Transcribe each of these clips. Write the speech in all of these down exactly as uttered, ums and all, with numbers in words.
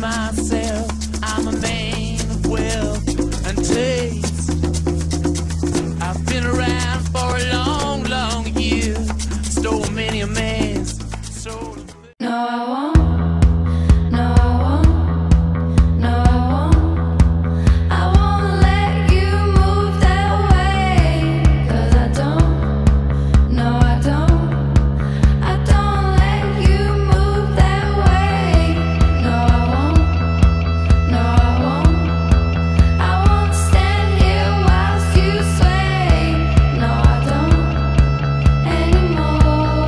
myself, I'm a man of wealth and taste. I've been around for a long, long year, stole many a man's soul. No, I won't. No, I won't. No, I won't. I won't let you move that way. 'Cause I don't. No, I don't. I don't let you move that way. No, I won't. No, I won't. I won't stand here whilst you sway. No, I don't anymore.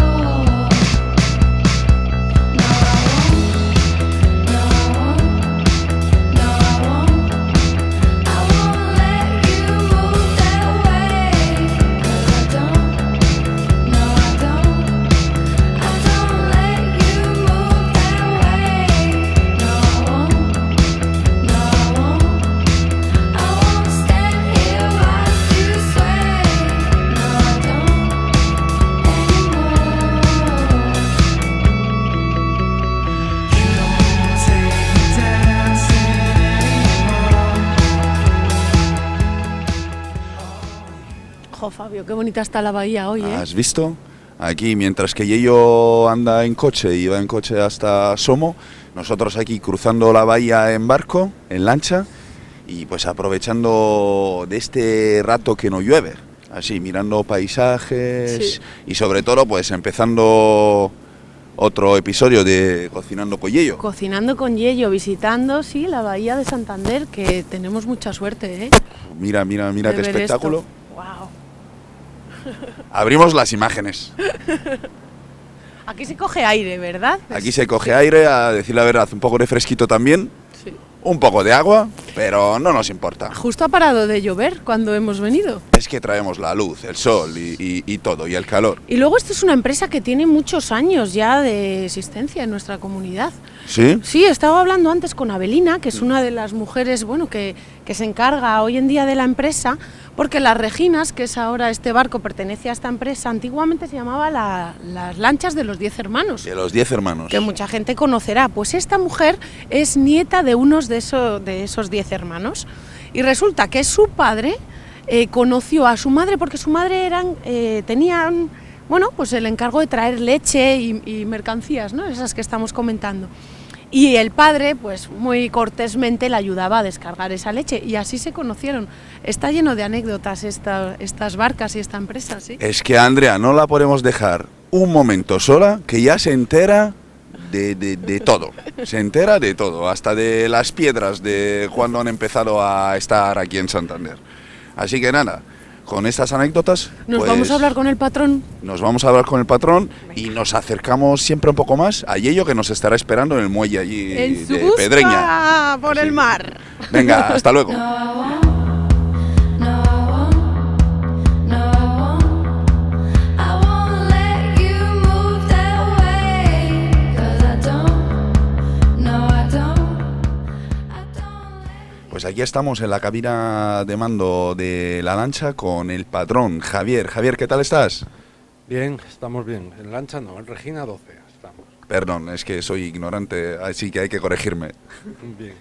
Jo, Fabio, qué bonita está la bahía hoy, ¿eh? ¿Has visto? Aquí, mientras que Yello anda en coche y va en coche hasta Somo, nosotros aquí cruzando la bahía en barco, en lancha, y pues aprovechando de este rato que no llueve, así, mirando paisajes, Sí. y sobre todo pues empezando otro episodio de Cocinando con Yello. Cocinando con Yello, visitando, sí, la bahía de Santander, que tenemos mucha suerte, ¿eh? Mira, mira, mira de qué ver espectáculo. esto. Wow. Abrimos las imágenes. Aquí se coge aire, ¿verdad? Aquí se coge aire, a decir la verdad, un poco de fresquito también, Sí. un poco de agua, pero no nos importa. Justo ha parado de llover cuando hemos venido. Es que traemos la luz, el sol y, y- y todo, y el calor. Y luego esto es una empresa que tiene muchos años ya de existencia en nuestra comunidad. ¿Sí? Sí, estaba hablando antes con Abelina, que es una de las mujeres, bueno, que, que se encarga hoy en día de la empresa, porque las Reginas, que es ahora este barco, pertenece a esta empresa, antiguamente se llamaba la- las lanchas de los Diez Hermanos, De los diez hermanos. que mucha gente conocerá. Pues esta mujer es nieta de unos de, eso- de esos Diez Hermanos, y resulta que su padre eh, conoció a su madre, porque su madre eran, eh, tenían, bueno, pues el encargo de traer leche y, y mercancías, ¿no? Esas que estamos comentando. Y el padre, pues muy cortésmente le ayudaba a descargar esa leche, y así se conocieron. Está lleno de anécdotas esta- estas barcas y esta empresa, ¿sí? Es que a Andrea no la podemos dejar un momento sola, que ya se entera de, de- de todo. Se entera de todo, hasta de las piedras de cuando han empezado a estar aquí en Santander. Así que nada, con estas anécdotas Nos pues, vamos a hablar con el patrón. nos vamos a hablar con el patrón y nos acercamos siempre un poco más a Yello, que nos estará esperando en el muelle allí En su de busca Pedreña. por Así el que, mar. Venga, hasta luego. No, I won't. No, I won't. No, I won't. I won't let you move that way. 'Cause I don't. No, I don't. I don't let Pues aquí estamos en la cabina de mando de la lancha con el patrón Javier. Javier, ¿qué tal estás? Bien, estamos bien. En lancha no, en Regina doce estamos. Perdón, es que soy ignorante, así que hay que corregirme. Bien.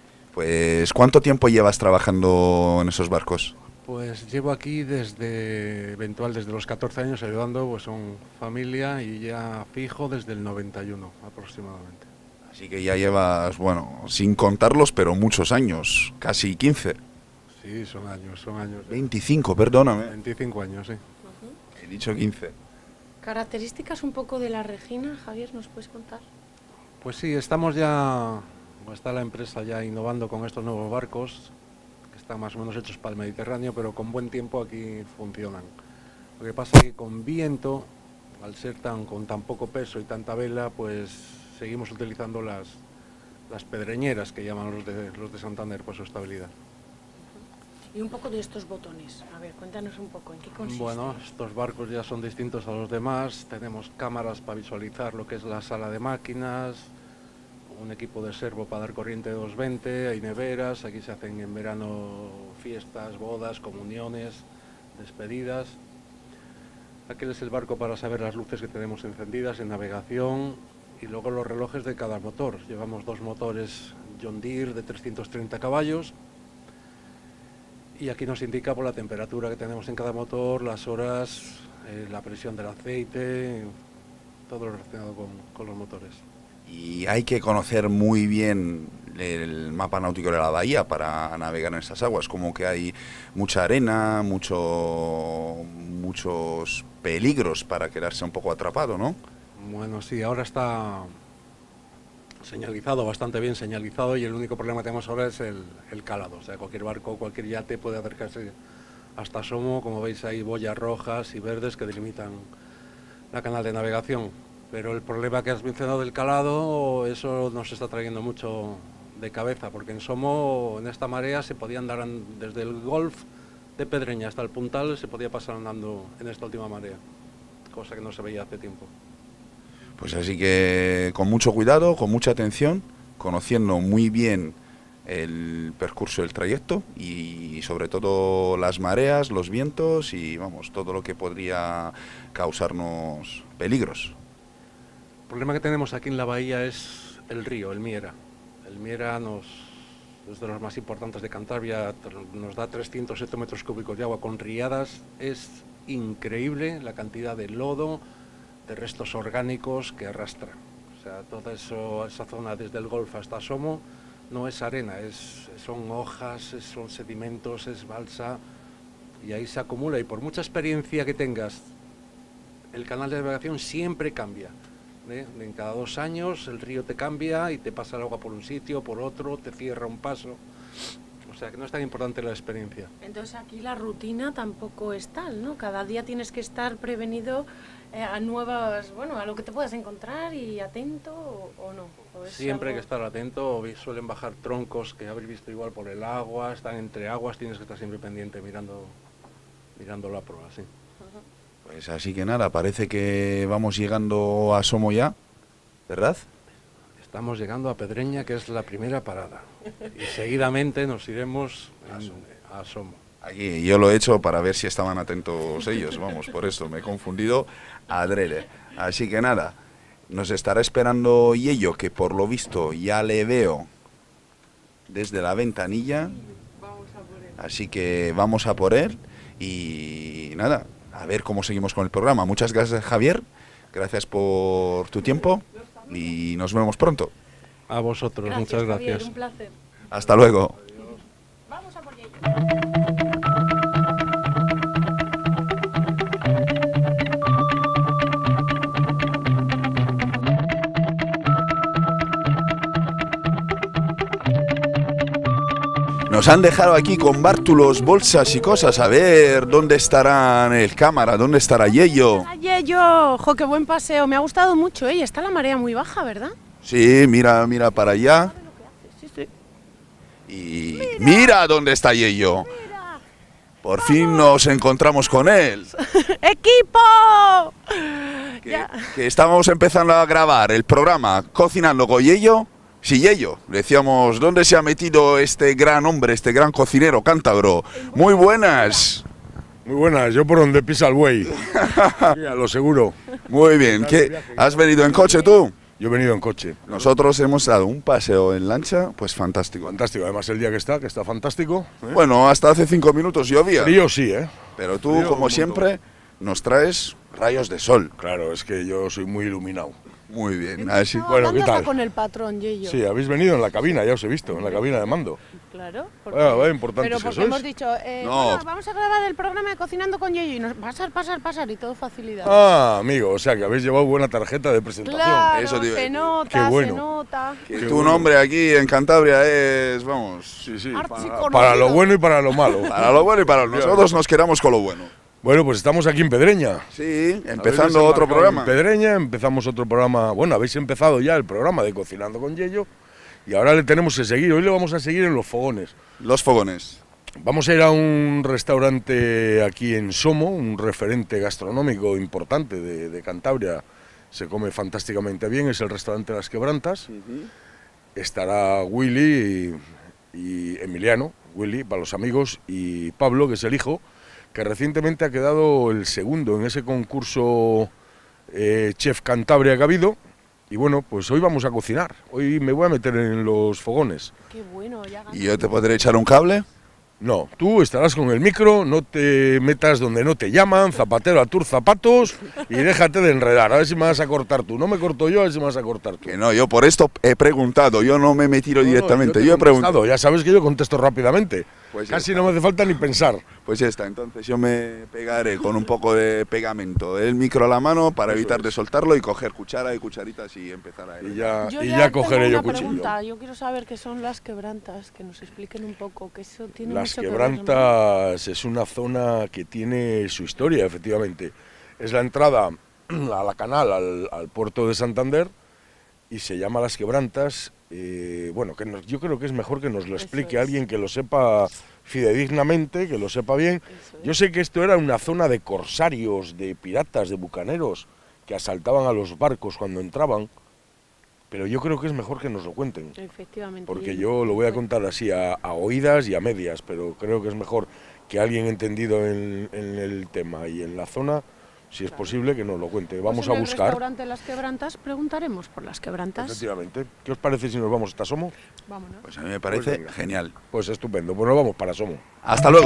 Pues, ¿cuánto tiempo llevas trabajando en esos barcos? Pues llevo aquí desde, eventual, desde los catorce años ayudando, pues son familia y ya fijo desde el noventa y uno aproximadamente. Así que ya llevas, bueno, sin contarlos, pero muchos años, casi quince. Sí, son años, son años. veinticinco, perdóname. veinticinco años, sí. He dicho quince. Características un poco de la Regina, Javier, ¿nos puedes contar? Pues sí, estamos ya, o está la empresa ya innovando con estos nuevos barcos, que están más o menos hechos para el Mediterráneo, pero con buen tiempo aquí funcionan. Lo que pasa es que con viento, al ser tan con tan poco peso y tanta vela, pues seguimos utilizando las, las pedreñeras que llaman los de, los de Santander por su estabilidad. Y un poco de estos botones. A ver, cuéntanos un poco, ¿en qué consiste? Bueno, estos barcos ya son distintos a los demás, tenemos cámaras para visualizar lo que es la sala de máquinas, un equipo de servo para dar corriente de doscientos veinte, hay neveras, aquí se hacen en verano fiestas, bodas, comuniones, despedidas. Aquel es el barco para saber las luces que tenemos encendidas en navegación y luego los relojes de cada motor. Llevamos dos motores John Deere de trescientos treinta caballos y aquí nos indica por la temperatura que tenemos en cada motor, las horas, eh, la presión del aceite, todo lo relacionado con, con los motores. Y hay que conocer muy bien el mapa náutico de la bahía para navegar en estas aguas, como que hay mucha arena, mucho, muchos peligros para quedarse un poco atrapado, ¿no? Bueno, sí, ahora está señalizado, bastante bien señalizado, y el único problema que tenemos ahora es el, el calado. O sea, cualquier barco, cualquier yate puede acercarse hasta Somo. Como veis, hay boyas rojas y verdes que delimitan la canal de navegación. Pero el problema que has mencionado del calado, eso nos está trayendo mucho de cabeza, porque en Somo, en esta marea, se podía andar desde el Golf de Pedreña hasta el Puntal, se podía pasar andando en esta última marea, cosa que no se veía hace tiempo. Pues así que con mucho cuidado, con mucha atención, conociendo muy bien el percurso del trayecto y sobre todo las mareas, los vientos y vamos, todo lo que podría causarnos peligros. El problema que tenemos aquí en la bahía es el río, el Miera. El Miera nos, es de los más importantes de Cantabria, nos da trescientos hectómetros cúbicos de agua con riadas. Es increíble la cantidad de lodo, de restos orgánicos que arrastra. O sea, toda eso, esa zona desde el Golfo hasta Somo no es arena, es, son hojas, es, son sedimentos, es balsa, y ahí se acumula. Y por mucha experiencia que tengas, el canal de navegación siempre cambia. ¿eh? En cada dos años el río te cambia y te pasa el agua por un sitio, por otro, te cierra un paso. O sea que no es tan importante la experiencia. Entonces aquí la rutina tampoco es tal, ¿no? Cada día tienes que estar prevenido eh, a nuevas, bueno, a lo que te puedas encontrar y atento o, o no. ¿O es Siempre hay algo... que estar atento, suelen bajar troncos que habréis visto igual por el agua, están entre aguas, tienes que estar siempre pendiente mirando, mirando la proa, sí. Pues así que nada, parece que vamos llegando a Somo ya, ¿verdad? Estamos llegando a Pedreña, que es la primera parada, y seguidamente nos iremos en, a Somo. Aquí yo lo he hecho para ver si estaban atentos ellos, vamos, por eso me he confundido adrede. Así que nada, nos estará esperando Yello, que por lo visto ya le veo desde la ventanilla, así que vamos a por él y nada, a ver cómo seguimos con el programa. Muchas gracias, Javier, gracias por tu tiempo y nos vemos pronto. A vosotros, Gracias, muchas Javier, gracias. un placer. Hasta luego. Vamos a por ello. Nos han dejado aquí con bártulos, bolsas y cosas. A ver dónde estarán el cámara, dónde estará Yello. Yello, jo, qué buen paseo. Me ha gustado mucho, ¿eh? Y está la marea muy baja, ¿verdad? Sí, mira, mira para allá. Sí, sí. Y mira, dónde está Yello. Mira. Por fin nos encontramos con él. ¡Equipo! Que, Ya. que estábamos empezando a grabar el programa Cocinando con Yello. Sí, Yello. Decíamos, ¿dónde se ha metido este gran hombre, este gran cocinero cántabro? Muy buenas. Muy buenas, yo por donde pisa el buey. Sí, a lo seguro. Muy bien. ¿Qué? ¿Has venido en coche tú? Yo he venido en coche. Nosotros hemos dado un paseo en lancha, pues fantástico. Fantástico, además el día que está, que está fantástico. ¿eh? Bueno, hasta hace cinco minutos llovía. Frío sí, ¿eh? Pero tú, Frío como un siempre, nos traes rayos de sol. Claro, es que yo soy muy iluminado. Muy bien. Así. No, Bueno, hablando ¿qué tal? hasta con el patrón, Yello. Sí, habéis venido en la cabina, ya os he visto, en la cabina de mando. Claro. Ah, vaya importantes pero que porque sois. hemos dicho, eh, No. bueno, vamos a grabar el programa de Cocinando con Yello y nos pasar, pasar, pasar y todo facilidad. Ah, amigo, o sea que habéis llevado buena tarjeta de presentación. Claro, Eso te iba a se decir. nota, Qué bueno. se nota. Que Qué tu bueno. nombre aquí en Cantabria es, vamos, Sí, sí. Archiconocido. Para lo bueno y para lo malo. para lo bueno y para lo nosotros nos quedamos con lo bueno. Bueno, pues estamos aquí en Pedreña. Sí, Habéis empezando otro desembarcado programa. En Pedreña, empezamos otro programa. Bueno, habéis empezado ya el programa de Cocinando con Yello y ahora le tenemos que seguir. Hoy le vamos a seguir en los fogones. Los fogones. Vamos a ir a un restaurante aquí en Somo, un referente gastronómico importante de, de Cantabria. Se come fantásticamente bien, es el restaurante Las Quebrantas. Estará Willy y, y Emiliano, Willy para los amigos, y Pablo, que es el hijo, que recientemente ha quedado el segundo en ese concurso eh, Chef Cantabria que ha habido, Y bueno, pues hoy vamos a cocinar. Hoy me voy a meter en los fogones. Qué bueno, ya ¿Y yo te podré echar un cable? No, tú estarás con el micro, no te metas donde no te llaman, zapatero a tus zapatos y déjate de enredar. A ver si me vas a cortar tú. No me corto yo, a ver si me vas a cortar tú. Que no, yo por esto he preguntado, yo no me he metido No, no, directamente, yo, yo he te he contestado, preguntado. ya sabes que yo contesto rápidamente. Pues ya Casi está. no me hace falta ni pensar. Pues ya está, entonces yo me pegaré con un poco de pegamento el micro a la mano para Eso evitar es. de soltarlo y coger cuchara y cucharitas y empezar a... Y ya, Yo y ya ya tengo cogeré yo una cuchillo. pregunta. Yo quiero saber qué son las quebrantas, que nos expliquen un poco, que eso tiene Las mucho que ver, ¿no? Quebrantas es una zona que tiene su historia, efectivamente. Es la entrada a la canal, al, al puerto de Santander, y se llama Las Quebrantas. Eh, bueno, que nos- yo creo que es mejor que nos lo Eso explique es. alguien que lo sepa fidedignamente, que lo sepa bien. Eso es. Yo sé que esto era una zona de corsarios, de piratas, de bucaneros, que asaltaban a los barcos cuando entraban, pero yo creo que es mejor que nos lo cuenten. Efectivamente. Porque yo lo voy a contar así a, a oídas y a medias, pero creo que es mejor que alguien entendido en, en el tema y en la zona, si es posible, que nos lo cuente. Pues Vamos en a el buscar. restaurante Las Quebrantas preguntaremos por las quebrantas. Efectivamente. ¿Qué os parece si nos vamos hasta Somo? Vámonos. Pues a mí me parece Pues venga. genial. Pues estupendo, pues nos vamos para Somo. Hasta luego.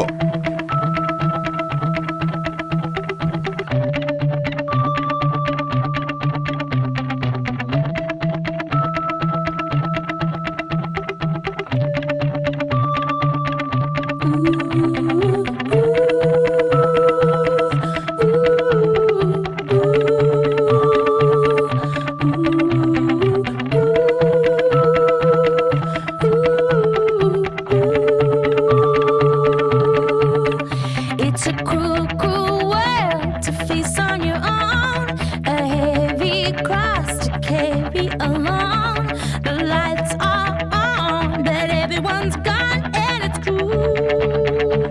It's a cruel, cruel world to face on your own. A heavy cross to carry alone. The lights are on, but everyone's gone, and it's cruel.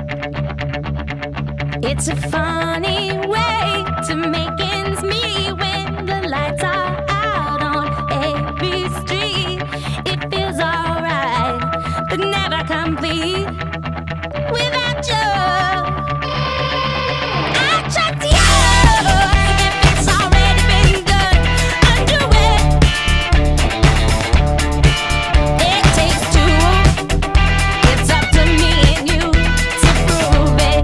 It's a funny way to make ends meet when the lights are out on every street. It feels alright, but never complete without you. I trust you. If it's already been done, undo it. It takes two. It's up to me and you to prove it.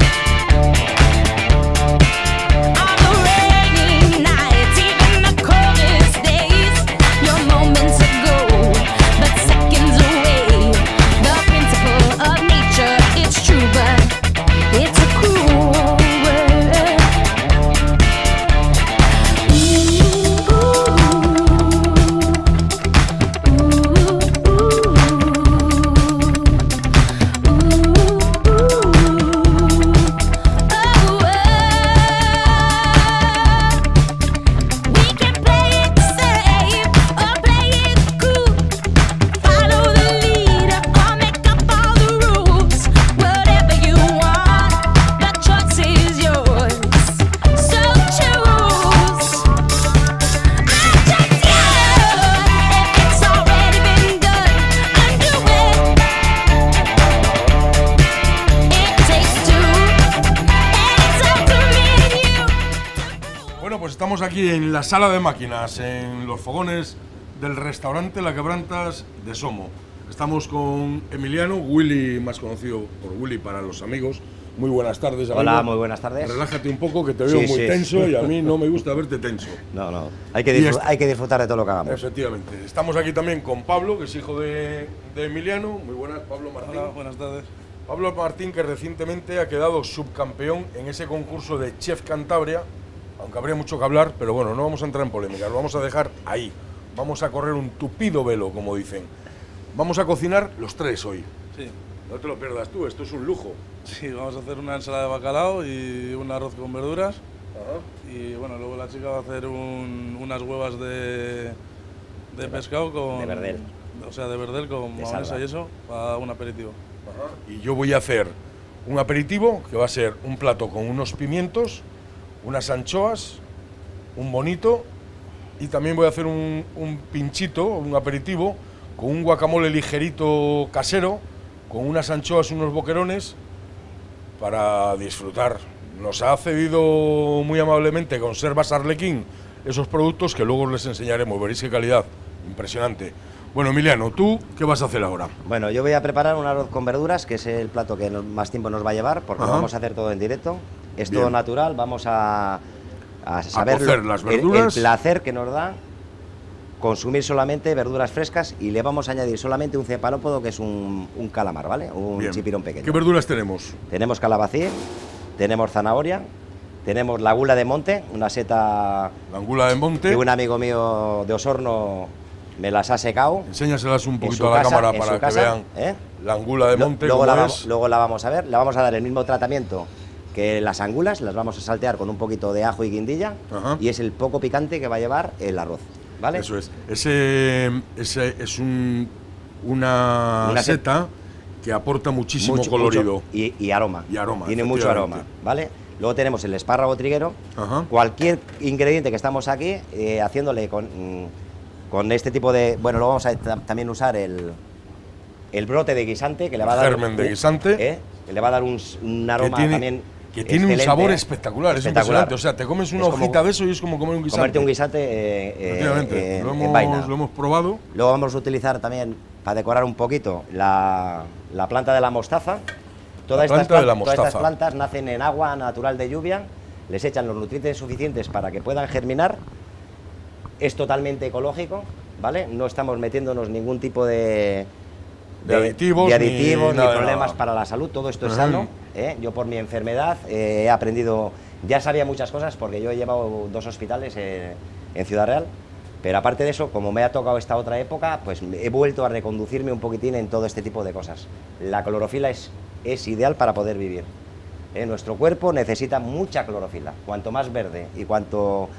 On the rainy nights, even the coldest days, you're moments ago, but seconds away. The principle of nature, it's true, but it's a cruel world. We can play it safe or play it cool. Follow the leader or make up all the rules. Whatever you want, the choice is yours. So choose. I trust you. If it's already been done, undo it. It takes two, and it's up to me and you. Bueno, pues estamos aquí en la sala de máquinas, en los fogones del restaurante La Quebrantas de Somo. Estamos con Emiliano, Willy, más conocido por Willy para los amigos. Muy buenas tardes, amigo. Hola, muy buenas tardes. Relájate un poco, que te veo Sí, muy sí. tenso y a mí no me gusta verte tenso. No, no. Hay que, Y disfr- este- hay que disfrutar de todo lo que hagamos. Efectivamente. Estamos aquí también con Pablo, que es hijo de, de Emiliano. Muy buenas, Pablo Martín. Hola, buenas tardes. Pablo Martín, que recientemente ha quedado subcampeón en ese concurso de Chef Cantabria, aunque habría mucho que hablar, pero bueno, no vamos a entrar en polémica, lo vamos a dejar ahí. Vamos a correr un tupido velo, como dicen. Vamos a cocinar los tres hoy. Sí, No te lo pierdas tú, esto es un lujo. sí, vamos a hacer una ensalada de bacalao y un arroz con verduras. Y bueno, luego la chica va a hacer un- unas huevas de, de pescado con... De verdel. O sea, de verdel con De mayonesa salva. y eso, para un aperitivo. Y yo voy a hacer un aperitivo, que va a ser un plato con unos pimientos, unas anchoas, un bonito, y también voy a hacer un, un pinchito, un aperitivo, con un guacamole ligerito casero, con unas anchoas, unos boquerones, para disfrutar. Nos ha cedido muy amablemente Conservas Arlequín esos productos que luego les enseñaremos. Veréis qué calidad, impresionante. Bueno, Emiliano, ¿tú qué vas a hacer ahora? Bueno, yo voy a preparar un arroz con verduras, que es el plato que no- más tiempo nos va a llevar, porque Ajá. lo vamos a hacer todo en directo. Es Bien. todo natural, vamos a, a saber cocer lo- las el- el, verduras. placer que nos da consumir solamente verduras frescas, y le vamos a añadir solamente un cefalópodo, que es un, un calamar, ¿vale? Un Bien. chipirón pequeño. ¿Qué verduras tenemos? Tenemos calabacín, tenemos zanahoria, tenemos la gula de monte, una seta La angula de monte. que un amigo mío de Osorno me las ha secado. Enséñaselas un en poquito su a la casa, cámara en para su que casa, vean ¿eh? la angula de Lo- monte, luego, cómo la, es. va- luego la vamos a ver, la vamos a dar el mismo tratamiento que las angulas, las vamos a saltear con un poquito de ajo y guindilla, Ajá. y es el poco picante que va a llevar el arroz, ¿vale? Eso es. Ese, ese es un, una, Una se- seta que aporta muchísimo Mucho- colorido. mucho- y, y aroma. Y aroma, Tiene mucho aroma, efectivamente. ¿vale? Luego tenemos el espárrago triguero. Ajá. Cualquier ingrediente que estamos aquí eh, haciéndole con, mm, con este tipo de... Bueno, lo vamos a ta- también usar el, el brote de guisante, que le va a dar... Germen de un- guisante. ¿eh? Que le va a dar un, s- un Que aroma tiene, también que tiene un excelente, sabor ¿eh? espectacular, es Espectacular. impresionante. O sea, te comes una Es como hojita de eso y es como comer un guisante. Comerte un guisante eh, eh, Efectivamente, eh, lo, en vaina. hemos, lo hemos probado. Luego vamos a utilizar también, para decorar un poquito, la, la planta de la mostaza. Todas, La estas, planta de la plan- todas estas mostaza. plantas nacen en agua natural de lluvia, les echan los nutrientes suficientes para que puedan germinar. Es totalmente ecológico, ¿vale? No estamos metiéndonos ningún tipo de, De aditivos, de ni aditivos, ni, nada de problemas nada. para la salud. Todo esto es Ajá. sano. ¿eh? Yo, por mi enfermedad, eh, he aprendido, ya sabía muchas cosas, porque yo he llevado dos hospitales eh, en Ciudad Real. Pero aparte de eso, como me ha tocado esta otra época, pues he vuelto a reconducirme un poquitín en todo este tipo de cosas. La clorofila es, es ideal para poder vivir. ¿eh? Nuestro cuerpo necesita mucha clorofila. Cuanto más verde y cuanto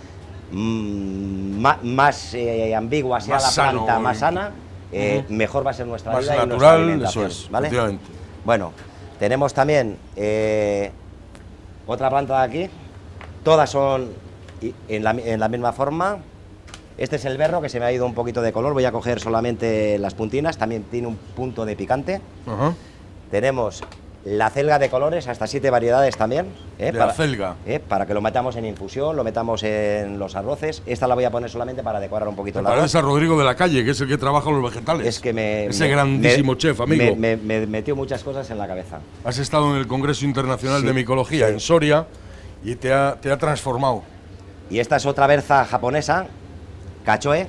mm, ma- más eh, ambigua sea Más la sano planta, y- más sana, eh, Ujú. mejor va a ser nuestra Más vida y nuestra natural, alimentación, eso es, ¿vale? efectivamente. Bueno, tenemos también eh, otra planta de aquí. Todas son i- en la, en la misma forma. Este es el berro, que se me ha ido un poquito de color. Voy a coger solamente las puntinas. También tiene un punto de picante. Ajá. Tenemos la celga de colores, hasta siete variedades también. ¿eh? De la celga. ¿eh? Para que lo metamos en infusión, lo metamos en los arroces. Esta la voy a poner solamente para decorar un poquito Te el arroz. pareces a Rodrigo de la Calle, que es el que trabaja los vegetales. Es que me... Ese me- grandísimo me- chef, amigo. Me, me- me metió muchas cosas en la cabeza. Has estado en el Congreso Internacional Sí, de Micología sí. en Soria y te ha, te ha transformado. Y esta es otra berza japonesa, cachoe.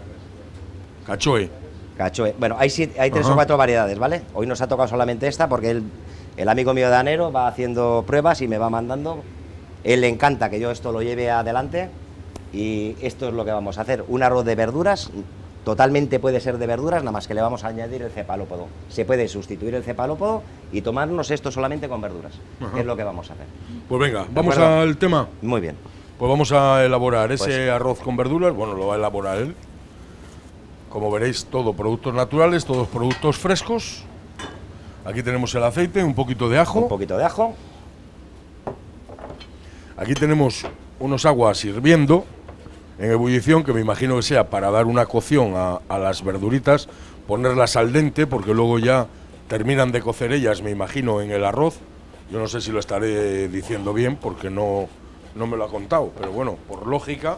Cachoe. Cachoe. Bueno, hay, siete- hay tres Ajá. o cuatro variedades, ¿vale? Hoy nos ha tocado solamente esta, porque él, el amigo mío de Anero va haciendo pruebas y me va mandando. Él le encanta que yo esto lo lleve adelante, y esto es lo que vamos a hacer. Un arroz de verduras, totalmente puede ser de verduras, nada más que le vamos a añadir el cefalópodo. Se puede sustituir el cefalópodo y tomarnos esto solamente con verduras. Ajá. Es lo que vamos a hacer. Pues venga, vamos acuerdo? al tema. Muy bien. Pues vamos a elaborar ese Pues- arroz con verduras. Bueno, lo va a elaborar él. Como veréis, todo productos naturales, todos productos frescos. Aquí tenemos el aceite, un poquito de ajo. Un poquito de ajo. Aquí tenemos unos aguas hirviendo en ebullición, que me imagino que sea para dar una cocción a, a las verduritas, ponerlas al dente, porque luego ya terminan de cocer ellas, me imagino, en el arroz. Yo no sé si lo estaré diciendo bien, porque no, no me lo ha contado, pero bueno, por lógica.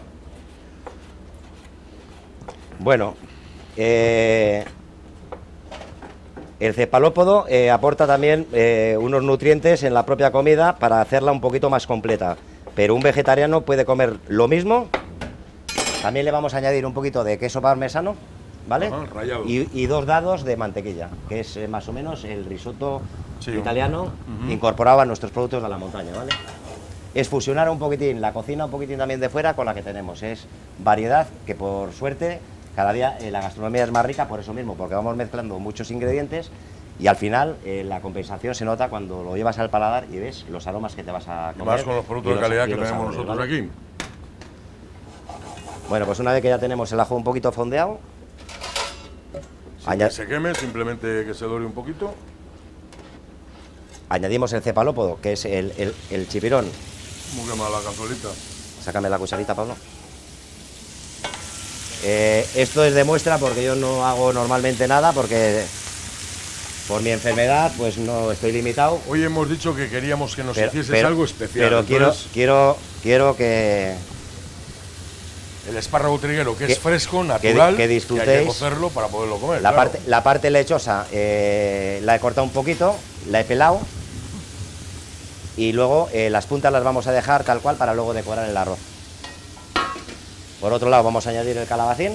Bueno, eh, el cefalópodo eh, aporta también eh, unos nutrientes en la propia comida para hacerla un poquito más completa. Pero un vegetariano puede comer lo mismo. También le vamos a añadir un poquito de queso parmesano, ¿vale? Ajá, rallado. Y, y dos dados de mantequilla, que es eh, más o menos el risotto Sí. italiano Ujú. incorporado a nuestros productos de la montaña, ¿vale? Es fusionar un poquitín la cocina, un poquitín también de fuera con la que tenemos. Es variedad que, por suerte, cada día eh, la gastronomía es más rica por eso mismo, porque vamos mezclando muchos ingredientes y al final eh, la compensación se nota cuando lo llevas al paladar y ves los aromas que te vas a Y comer. más con los y productos de los- calidad y que los tenemos sabores, nosotros ¿vale? aquí. Bueno, pues una vez que ya tenemos el ajo un poquito fondeado, Sin aña- que se queme, simplemente que se dore un poquito. añadimos el cefalópodo, que es el, el, el chipirón. Muy quema la cazuelita. Sácame la cucharita, Pablo. Eh, esto es de muestra, porque yo no hago normalmente nada, porque por mi enfermedad pues no estoy limitado. Hoy hemos dicho que queríamos que nos Pero, hicieses pero- algo especial. pero quiero, entonces, quiero, quiero que, El espárrago triguero, que, Que- es fresco, que- natural, que y hay que disfrutéis. cocerlo para poderlo comer. La, claro. parte, la parte lechosa eh, la he cortado un poquito, la he pelado y luego eh, las puntas las vamos a dejar tal cual para luego decorar el arroz. Por otro lado vamos a añadir el calabacín.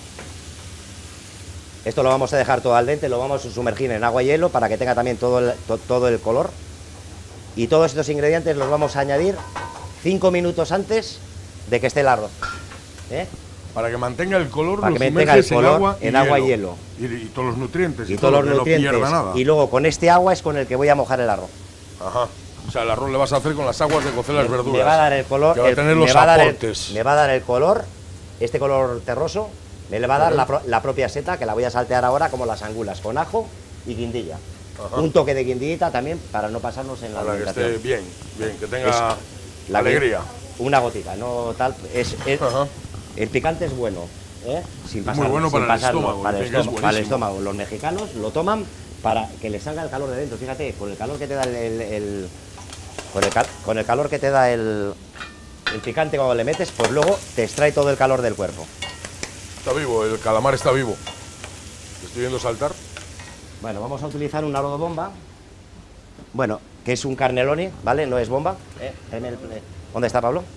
Esto lo vamos a dejar todo al dente, lo vamos a sumergir en agua y hielo para que tenga también todo el, to- todo el color. Y todos estos ingredientes los vamos a añadir cinco minutos antes de que esté el arroz. ¿eh? Para que mantenga el color, Para lo que mantenga sumerges el color en agua y en agua y hielo. Y, y todos los nutrientes. Y Y, todos todo, los que nutrientes. No pierda nada. Y luego con este agua es con el que voy a mojar el arroz. Ajá. O sea, el arroz le vas a hacer con las aguas de cocer las Me- verduras. Me va a dar el color. Que va a el- tener me los va a dar el- aportes. me va a dar el color, este color terroso. Me le va a dar la, pro- la propia seta, que la voy a saltear ahora como las angulas, con ajo y guindilla. Ajá. Un toque de guindillita también para no pasarnos en la Para que alimentación. esté bien, bien, que tenga Es la que- alegría. Una gotita, no tal. Es, es- Ajá. el picante es bueno, ¿eh? Sin Muy pasarlo, bueno sin para el pasarlo, estómago, Para el, dicen que es estómago, para el buenísimo. estómago. Los mexicanos lo toman para que les salga el calor de dentro. Fíjate, con el calor que te da el. el- el- con, el cal- con el calor que te da el, el picante cuando le metes, pues luego te extrae todo el calor del cuerpo. Está vivo, el calamar está vivo. Te estoy viendo saltar. Bueno, vamos a utilizar un arroz bomba. Bueno, que es un carneloni, ¿vale? No es bomba. Eh, tráeme el- eh, ¿Dónde está Pablo?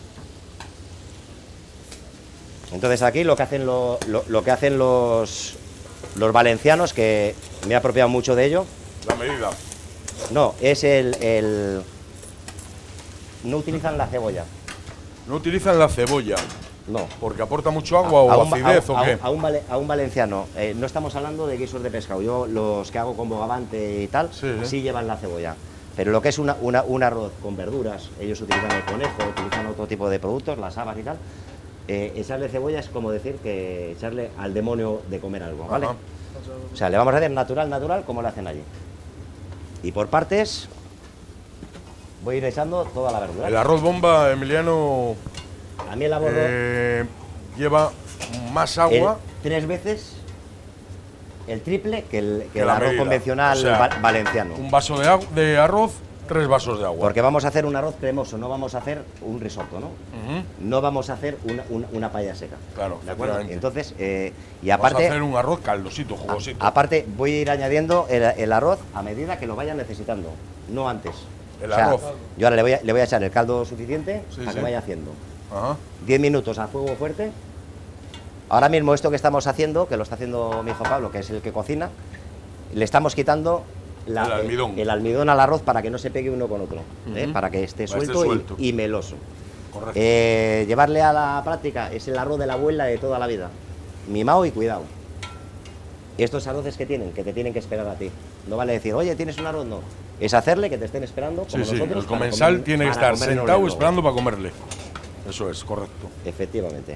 Entonces aquí lo que hacen, lo, lo- lo que hacen los, los valencianos, que me he apropiado mucho de ello, La medida. no, es el, el- no utilizan la cebolla, No utilizan la cebolla, no. porque aporta mucho agua o A un va- acidez a un- o qué. a un vale- a un valenciano, eh, no estamos hablando de guisos de pescado. Yo los que hago con bogavante y tal, Sí, sí, sí. llevan la cebolla. Pero lo que es una, una- un arroz con verduras, ellos utilizan el conejo, utilizan otro tipo de productos, las habas y tal. eh, echarle cebolla es como decir que echarle al demonio de comer algo, ¿vale? Ajá. O sea, le vamos a hacer natural, natural, como lo hacen allí. Y por partes voy a ir echando toda la verdura. El arroz bomba, Emiliano, A mí el arroz eh, lleva más el- agua. tres veces el triple que el, que que el la arroz medida. convencional O sea, va- valenciano. Un vaso de, agu- de arroz, tres vasos de agua. Porque vamos a hacer un arroz cremoso, no vamos a hacer un risotto, ¿no? Ujú. No vamos a hacer una, una, una paella seca. Claro, ¿De acuerdo? efectivamente. Entonces, eh, y Vamos a aparte, hacer un arroz caldosito, jugosito. a- aparte voy a ir añadiendo el, el arroz a medida que lo vaya necesitando, no antes. El O sea, arroz. yo ahora le voy, a, le voy a echar el caldo suficiente Sí, para sí. que vaya haciendo. Ajá. diez minutos a fuego fuerte. Ahora mismo esto que estamos haciendo, que lo está haciendo mi hijo Pablo, que es el que cocina, le estamos quitando la- El almidón. el almidón al arroz para que no se pegue uno con otro, ¿eh? Ujú. Para que esté Para que esté suelto, y- suelto. Y, meloso. Correcto. Eh, llevarle a la práctica es el arroz de la abuela de toda la vida. Mimado y cuidado. Estos arroces que tienen, que te tienen que esperar a ti. No vale decir, oye, ¿tienes un arroz? No. Es hacerle que te estén esperando como Sí, sí, nosotros. el para comensal comer- tiene que para estar comérnoslo sentado luego. esperando para comerle. Eso es, correcto. Efectivamente.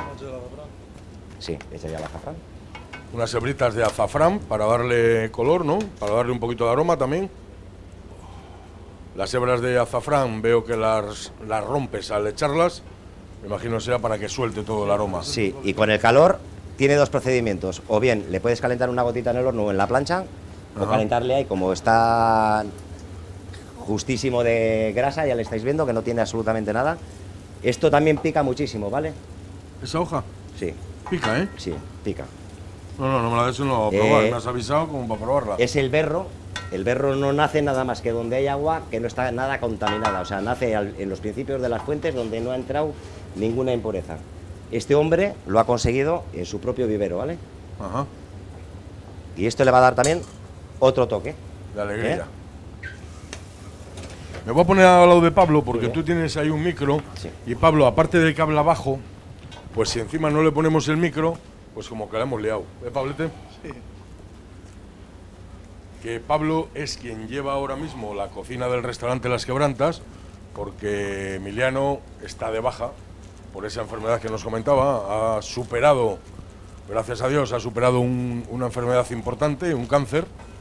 Sí, ese ya el azafrán. Unas hebritas de azafrán para darle color, ¿no? Para darle un poquito de aroma también. Las hebras de azafrán veo que las, las rompes al echarlas. Me imagino sea para que suelte todo el aroma. Sí, y con el calor tiene dos procedimientos. O bien le puedes calentar una gotita en el horno o en la plancha, o Ajá. calentarle ahí, como está justísimo de grasa, ya le estáis viendo que no tiene absolutamente nada. Esto también pica muchísimo, ¿vale? ¿Esa hoja? Sí, Pica, ¿eh? sí, pica. No, no, no me la des, no voy a probar. Eh, Me has avisado como para probarla. Es el berro. El berro no nace nada más que donde hay agua que no está nada contaminada. O sea, nace al- en los principios de las fuentes donde no ha entrado ninguna impureza. Este hombre lo ha conseguido en su propio vivero, ¿vale? Ajá. Y esto le va a dar también otro toque. De alegría. ¿Eh? Me voy a poner al lado de Pablo porque Muy bien. tú tienes ahí un micro. Sí. Y Pablo, aparte de que habla bajo, pues si encima no le ponemos el micro, pues como que la hemos liado. ¿Eh, Pablete? Sí. Que Pablo es quien lleva ahora mismo la cocina del restaurante Las Quebrantas, porque Emiliano está de baja por esa enfermedad que nos comentaba. Ha superado, gracias a Dios, ha superado un- una enfermedad importante, un cáncer.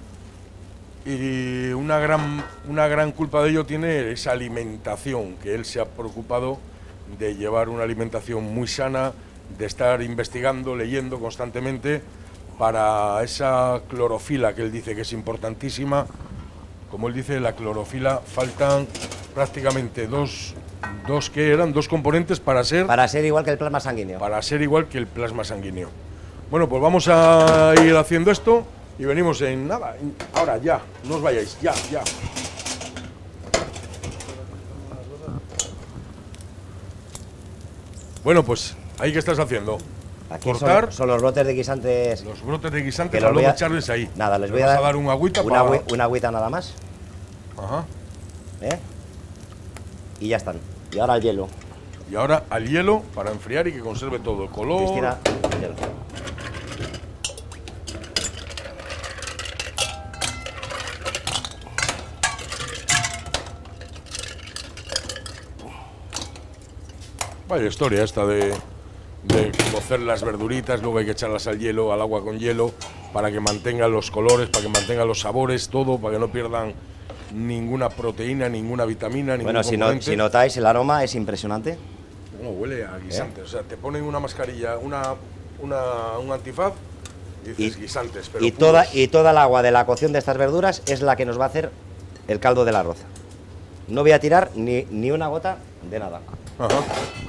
Y una gran, una gran culpa de ello tiene esa alimentación, que él se ha preocupado de llevar una alimentación muy sana, de estar investigando, leyendo constantemente para esa clorofila que él dice que es importantísima. Como él dice, la clorofila faltan prácticamente dos Dos que eran dos componentes para ser Para ser igual que el plasma sanguíneo. para ser igual que el plasma sanguíneo. Bueno, pues vamos a ir haciendo esto y venimos en nada. en- ahora ya, no os vayáis, ya, ya. Bueno, pues ahí que estás haciendo. Aquí son- Cortar son, los brotes de guisantes. los brotes de guisantes que para los voy luego a- echarles ahí. Nada, les Le voy a vas dar, un agüita una, para... agüi- una agüita nada más. Ajá. ¿eh? Y ya están. Y ahora el hielo. Y ahora al hielo para enfriar y que conserve todo el color. Cristina, hielo. Vaya historia esta de, de cocer las verduritas, luego hay que echarlas al hielo, al agua con hielo, para que mantengan los colores, para que mantengan los sabores, todo, para que no pierdan ninguna proteína, ninguna vitamina, ningún Bueno, si, no, componente. si notáis, el aroma es impresionante. No, huele a guisantes, o sea, te ponen una mascarilla, una, una, un antifaz y dices Y- guisantes, pero Y puros. toda, y toda el agua de la cocción de estas verduras es la que nos va a hacer el caldo del arroz. No voy a tirar ni, ni una gota de nada. Ajá.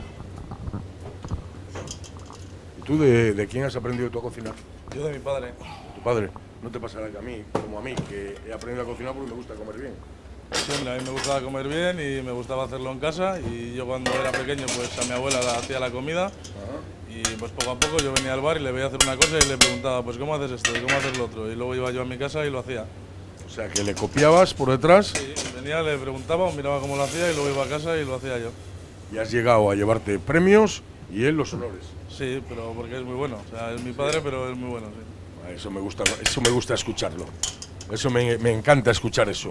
¿Y tú de, de quién has aprendido tú a cocinar? Yo de mi padre. Tu padre. No te pasará que a mí, como a mí, que he aprendido a cocinar porque me gusta comer bien. Sí, hombre, a mí me gustaba comer bien y me gustaba hacerlo en casa. Y yo cuando era pequeño, pues a mi abuela le hacía la comida. Y pues poco a poco yo venía al bar y le veía hacer una cosa y le preguntaba, pues ¿cómo haces esto y cómo haces lo otro? Y luego iba yo a mi casa y lo hacía. O sea, que le copiabas por detrás Sí, venía, le preguntaba, miraba cómo lo hacía y luego iba a casa y lo hacía yo. y has llegado a llevarte premios y él los honores. Sí, pero porque es muy bueno. O sea, es mi padre, pero es muy bueno, sí. Ah, Eso me gusta, eso me gusta escucharlo. Eso me, me encanta escuchar eso.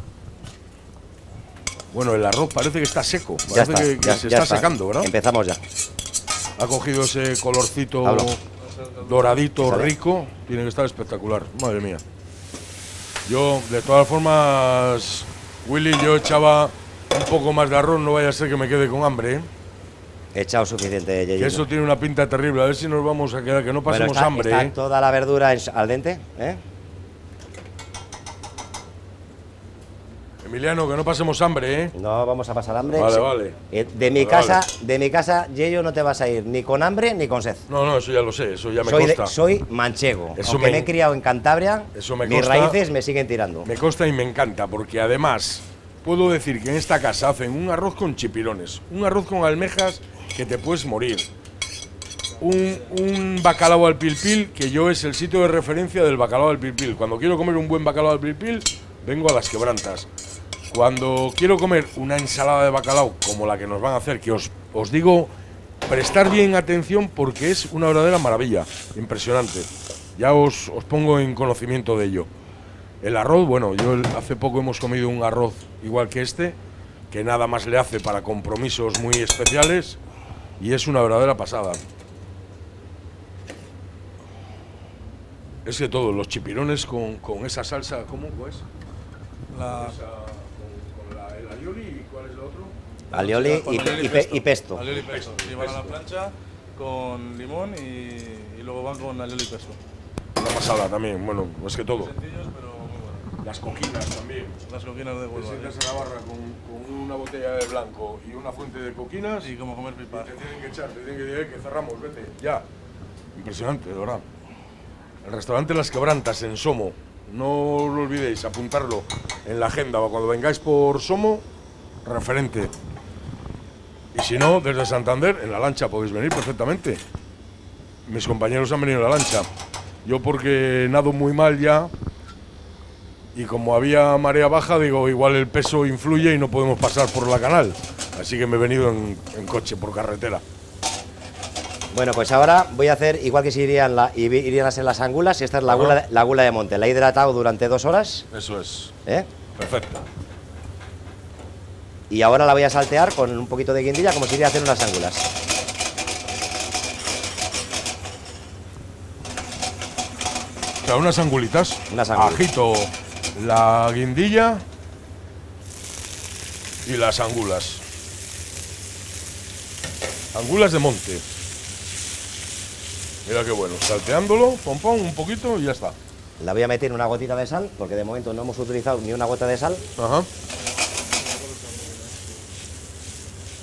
Bueno, el arroz parece que está seco, parece Ya está, que, que ya- se ya está, secando, ¿verdad? Empezamos ya. Ha cogido ese colorcito Hablo. doradito, ¿Sale? rico, tiene que estar espectacular, madre mía. Yo, de todas formas, Willy, yo echaba un poco más de arroz, no vaya a ser que me quede con hambre, ¿eh? He echado suficiente, Que Yeyito. eso tiene una pinta terrible, a ver si nos vamos a quedar, que no Bueno, pasemos está, hambre, está ¿eh? toda la verdura en- al dente, ¿eh? Emiliano, que no pasemos hambre, ¿eh? No vamos a pasar hambre. Vale, Sí. vale. Eh, De mi Vale, casa, vale. de mi casa, Yeyo, no te vas a ir ni con hambre ni con sed. No, no, eso ya lo sé, eso ya me soy, de- consta. soy manchego. Eso Aunque me- me, he criado en Cantabria, Eso me mis consta. raíces me siguen tirando. Me consta y me encanta, porque además puedo decir que en esta casa hacen un arroz con chipirones, un arroz con almejas que te puedes morir, un, un bacalao al pilpil, que yo es el sitio de referencia del bacalao al pilpil. Cuando quiero comer un buen bacalao al pilpil, vengo a Las Quebrantas. Cuando quiero comer una ensalada de bacalao como la que nos van a hacer, que os, os digo, prestar bien atención porque es una verdadera maravilla, impresionante. Ya os, os pongo en conocimiento de ello. El arroz, bueno, yo el- hace poco hemos comido un arroz igual que este, que nada más le hace para compromisos muy especiales, y es una verdadera pasada. Es que todo, los chipirones con, con esa salsa, ¿cómo es? La, Esa, con, con la, el alioli, ¿y cuál es el otro? Alioli con y, alioli y pe- y pesto. Alioli y pesto. Sí, van a la plancha con limón y, y luego van con alioli y pesto. Una pasada también, bueno, es que todo. Sencillos, pero muy buenos. Las coquinas también. Las coquinas de Te Huelva. sientas en Navarra con, con una botella de blanco y una fuente de coquinas Y como comer y pipas. te tienen que echar, te tienen que decir que cerramos, vete, ya. Impresionante, de verdad. El restaurante Las Quebrantas en Somo, no lo olvidéis, apuntarlo en la agenda o cuando vengáis por Somo, referente. Y si no, desde Santander, en la lancha podéis venir perfectamente. Mis compañeros han venido en la lancha. Yo porque nado muy mal ya, y como había marea baja, digo, igual el peso influye y no podemos pasar por la canal. Así que me he venido en, en coche, por carretera. Bueno, pues ahora voy a hacer igual que si irían, la, irían a ser las angulas, y esta es la Ajá. gula, de- la gula de monte. La he hidratado durante dos horas, Eso es. ¿eh? Perfecto. Y ahora la voy a saltear con un poquito de guindilla como si iría a hacer unas angulas. O sea, unas angulitas. Unas angulas. Ajito, la guindilla y las angulas. Angulas de monte. Mira qué bueno. Salteándolo, pom pom, un poquito y ya está. La voy a meter una gotita de sal, porque de momento no hemos utilizado ni una gota de sal. Ajá.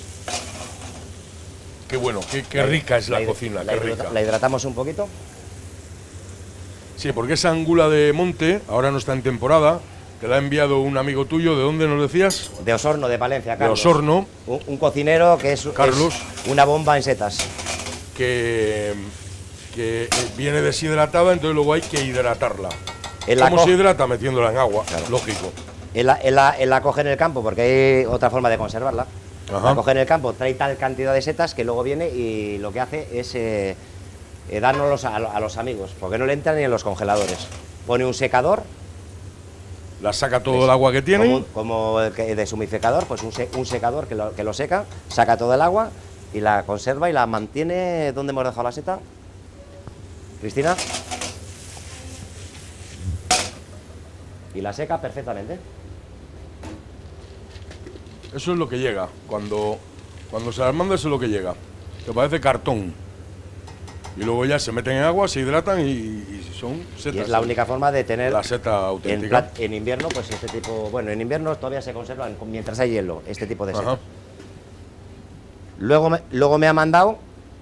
qué, qué rica es la, hid- cocina, la qué hidrata- rica. la hidratamos un poquito. Sí, porque esa angula de monte ahora no está en temporada. Te la ha enviado un amigo tuyo. ¿De dónde nos decías? De Osorno, de Palencia, Carlos. De Osorno. Un, un cocinero que es, Carlos. es una bomba en setas. Que, que eh, viene deshidratada, entonces luego hay que hidratarla. Él la ¿Cómo se co- hidrata? Metiéndola en agua, Claro. lógico. Él la, él la- él la coge en el campo porque hay otra forma de conservarla. Ajá. La coge en el campo, trae tal cantidad de setas que luego viene y lo que hace es eh, eh, dárnoslos a, a los amigos, porque no le entran ni en los congeladores. Pone un secador, La saca todo ¿ves? el agua que tiene. como, como el que- deshumificador, pues un, se- un secador que lo, que lo seca, saca todo el agua y la conserva y la mantiene. ¿Dónde hemos dejado la seta? Cristina. Y la seca perfectamente. Eso es lo que llega. Cuando, cuando se las manda, eso es lo que llega. Te parece cartón. Y luego ya se meten en agua, se hidratan y, y son setas. Y es la única forma de tener La seta en, auténtica. plat- en invierno, pues este tipo, bueno, en invierno todavía se conservan mientras hay hielo, este tipo de setas. Ajá. Luego me, luego me ha mandado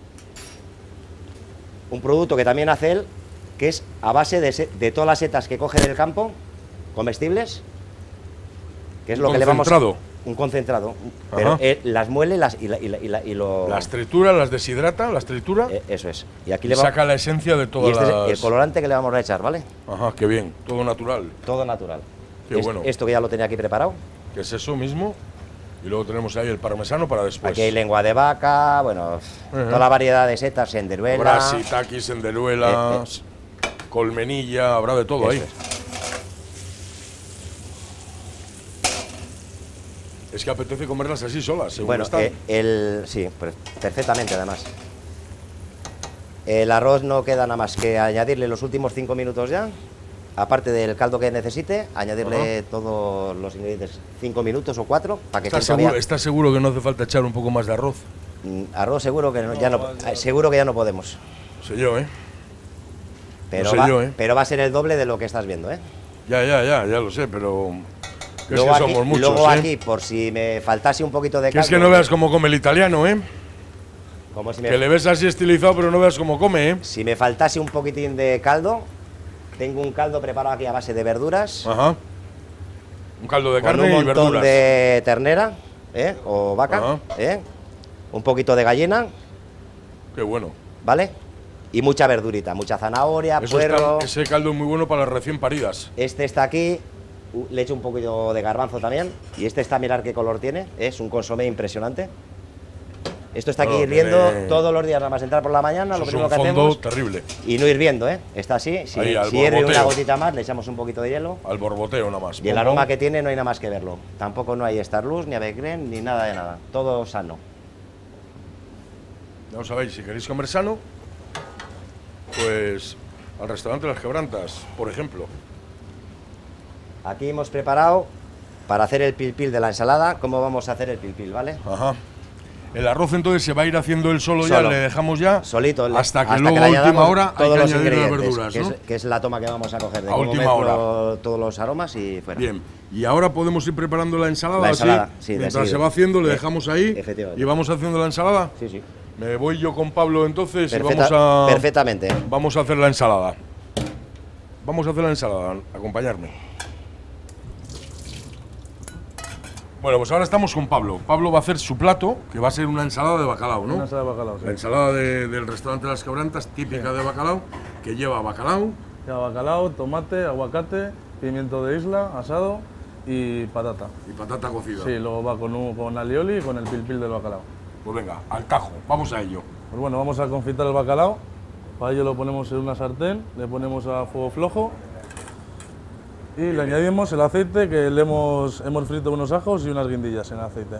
un producto que también hace él, que es a base de, se- de todas las setas que coge del campo, comestibles, que es Un lo que le vamos a... concentrado. Un concentrado. Ajá. Pero él las muele y, las, y, la- y la- y la- y lo... Las tritura, las deshidrata, las tritura eh, eso es. Y aquí y le va- saca la esencia de y todas este es las... el colorante que le vamos a echar, ¿vale? Ajá, qué bien. Todo natural. Todo natural. Qué Es- bueno. Esto que ya lo tenía aquí preparado. Que es eso mismo. Y luego tenemos ahí el parmesano para después. Aquí hay lengua de vaca, bueno, toda la variedad de setas, senderuela. Brasi, taquis, enderuelas, colmenilla, habrá de todo Eso ahí. es. Es que apetece comerlas así solas, según Bueno, están. eh, el, sí, pues, perfectamente además. El arroz no queda nada más que añadirle los últimos cinco minutos ya, aparte del caldo que necesite, añadirle todos los ingredientes cinco minutos o cuatro para que ¿Estás esté todavía- seguro, ¿Estás seguro que no hace falta echar un poco más de arroz? Mm, Arroz seguro que no, ya no, eh, seguro que ya no podemos, Sé yo, ¿eh? pero, sé va, yo, ¿eh? pero va a ser el doble de lo que estás viendo, ¿eh? Ya, ya, ya, ya lo sé, pero... Que es Luego que aquí, somos muchos, luego ¿eh? aquí, por si me faltase un poquito de Que es caldo, que no veas cómo come el italiano, ¿eh? como si me, Que le ves así estilizado, pero no veas cómo come, ¿eh? si me faltase un poquitín de caldo, tengo un caldo preparado aquí a base de verduras. Ajá. Un caldo de con carne un y montón verduras. de ternera, ¿eh? O vaca, Ajá. ¿eh? Un poquito de gallina, Qué bueno. ¿vale? Y mucha verdurita, mucha zanahoria, Eso está- puerro. ese caldo es muy bueno para las recién paridas. Este está aquí, u- le echo un poquito de garbanzo también. Y este está, mirar qué color tiene, es un consomé impresionante. Esto está aquí No, hirviendo tiene- todos los días, nada más entrar por la mañana, Eso lo es primero un que fondo hacemos. terrible. Y no hirviendo, ¿eh? Está así, si, Ahí, al si hierve una borboteo. gotita más, le echamos un poquito de hielo. Al borboteo nada más. Y el Pum, aroma pum. que tiene no hay nada más que verlo. Tampoco no hay Starluz, ni Avecren, ni nada de nada. Todo sano. Ya lo sabéis, si queréis comer sano, pues al restaurante Las Quebrantas, por ejemplo. Aquí hemos preparado para hacer el pilpil de la ensalada. ¿Cómo vamos a hacer el pilpil, vale? Ajá. El arroz entonces se va a ir haciendo él solo, Solo. ya, le dejamos ya. Solito. le- Hasta que hasta luego le a última añadamos hora hay todos que los añadir las ingredientes, verduras, que, ¿no? es, que es la toma que vamos a coger. De A cómo última mezclo todos los aromas y fuera. Bien, y ahora podemos ir preparando la ensalada, La ensalada, así, sí, de mientras seguido. se va haciendo, le E- dejamos ahí efectivamente. y vamos haciendo la ensalada. Sí, sí. Me voy yo con Pablo entonces y Perfecta- vamos a Perfectamente. vamos a hacer la ensalada. Vamos a hacer la ensalada, acompañarme. Bueno, pues ahora estamos con Pablo. Pablo va a hacer su plato, que va a ser una ensalada de bacalao, ¿no? Una ensalada de bacalao, sí. La ensalada de- del restaurante Las Quebrantas, típica de bacalao, que lleva bacalao, Ya bacalao, tomate, aguacate, pimiento de isla, asado y patata. y patata cocida. Sí, luego va con, un, con alioli y con el pilpil del bacalao. Pues venga, al tajo, vamos a ello. Pues bueno, vamos a confitar el bacalao. Para ello lo ponemos en una sartén, le ponemos a fuego flojo y le añadimos el aceite, que le hemos, hemos frito unos ajos y unas guindillas en aceite.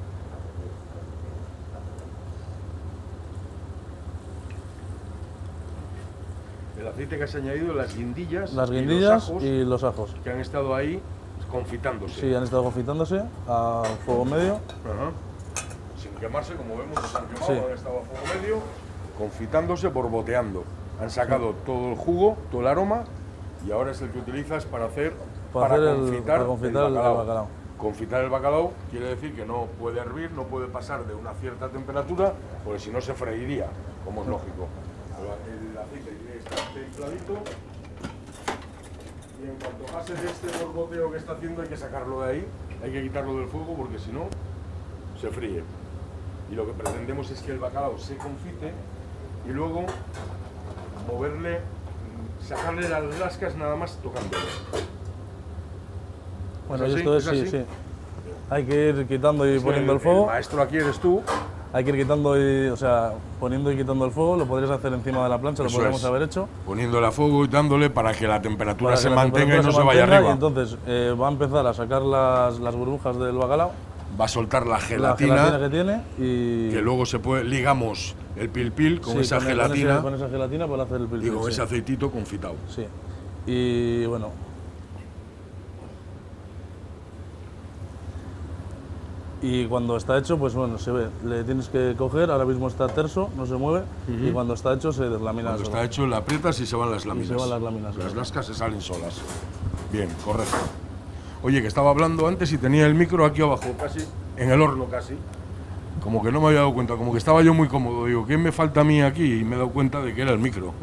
El aceite que has añadido, las guindillas, Las y guindillas los ajos y los ajos. que han estado ahí confitándose. Sí, han estado confitándose a fuego medio. Ajá. Sin quemarse, como vemos, no se han quemado, Sí. han estado a fuego medio, confitándose, borboteando. Han sacado todo el jugo, todo el aroma, y ahora es el que utilizas para hacer, Para hacer el- confitar, para confitar el bacalao. bacalao. Confitar el bacalao quiere decir que no puede hervir, no puede pasar de una cierta temperatura, porque si no se freiría, como es lógico. El aceite tiene que estar templadito y en cuanto pase de este borboteo que está haciendo hay que sacarlo de ahí, hay que quitarlo del fuego porque si no se fríe. Y lo que pretendemos es que el bacalao se confite y luego moverle, sacarle las lascas nada más tocándole. Bueno, ¿Es y así? esto es, ¿Es sí, así? sí. Hay que ir quitando y Es poniendo el, el fuego. el maestro aquí eres tú. Hay que ir quitando y, o sea, poniendo y quitando el fuego. Lo podrías hacer encima de la plancha, Eso lo podríamos es. haber hecho. Poniéndole a fuego y dándole para que la temperatura para se que la mantenga temperatura y no se, vaya mantenga, arriba. Y entonces eh, va a empezar a sacar las, las burbujas del bacalao, Va a soltar la gelatina, la gelatina que tiene y que luego se puede, ligamos el pil pil con sí, esa con, gelatina con, ese- con esa gelatina para hacer el y pilpil, con sí. ese aceitito confitado. Sí. Y bueno. Y cuando está hecho, pues bueno, se ve, le tienes que coger, ahora mismo está terso, no se mueve, y cuando está hecho se deslamina. Cuando solo. está hecho, le aprietas y se van las láminas. se van las láminas, Las claro. lascas se salen solas. Bien, correcto. Oye, que estaba hablando antes y tenía el micro aquí abajo, casi, en el horno casi. Como que no me había dado cuenta, como que estaba yo muy cómodo. Digo, ¿qué me falta a mí aquí? Y me he dado cuenta de que era el micro.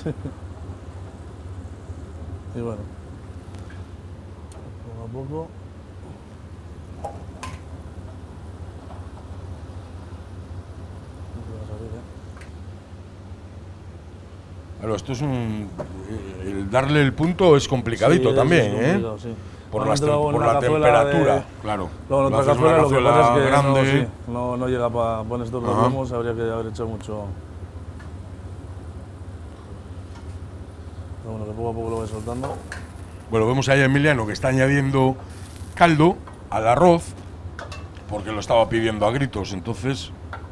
Y bueno, poco a poco. Claro, esto es un... El darle el punto es complicadito Sí, es también, complicado, ¿eh? sí. Por, Normalmente las tem- lo hago en por una la cazuela temperatura, de- claro. Luego en Lo otra haces en una cazuela lo que pasa es que no, grande. sí, no, no llega para poner estos dos Ajá. lomos, habría que haber hecho mucho. Pero bueno, que poco a poco lo voy soltando. Bueno, vemos ahí a Emiliano que está añadiendo caldo al arroz, porque lo estaba pidiendo a gritos, entonces...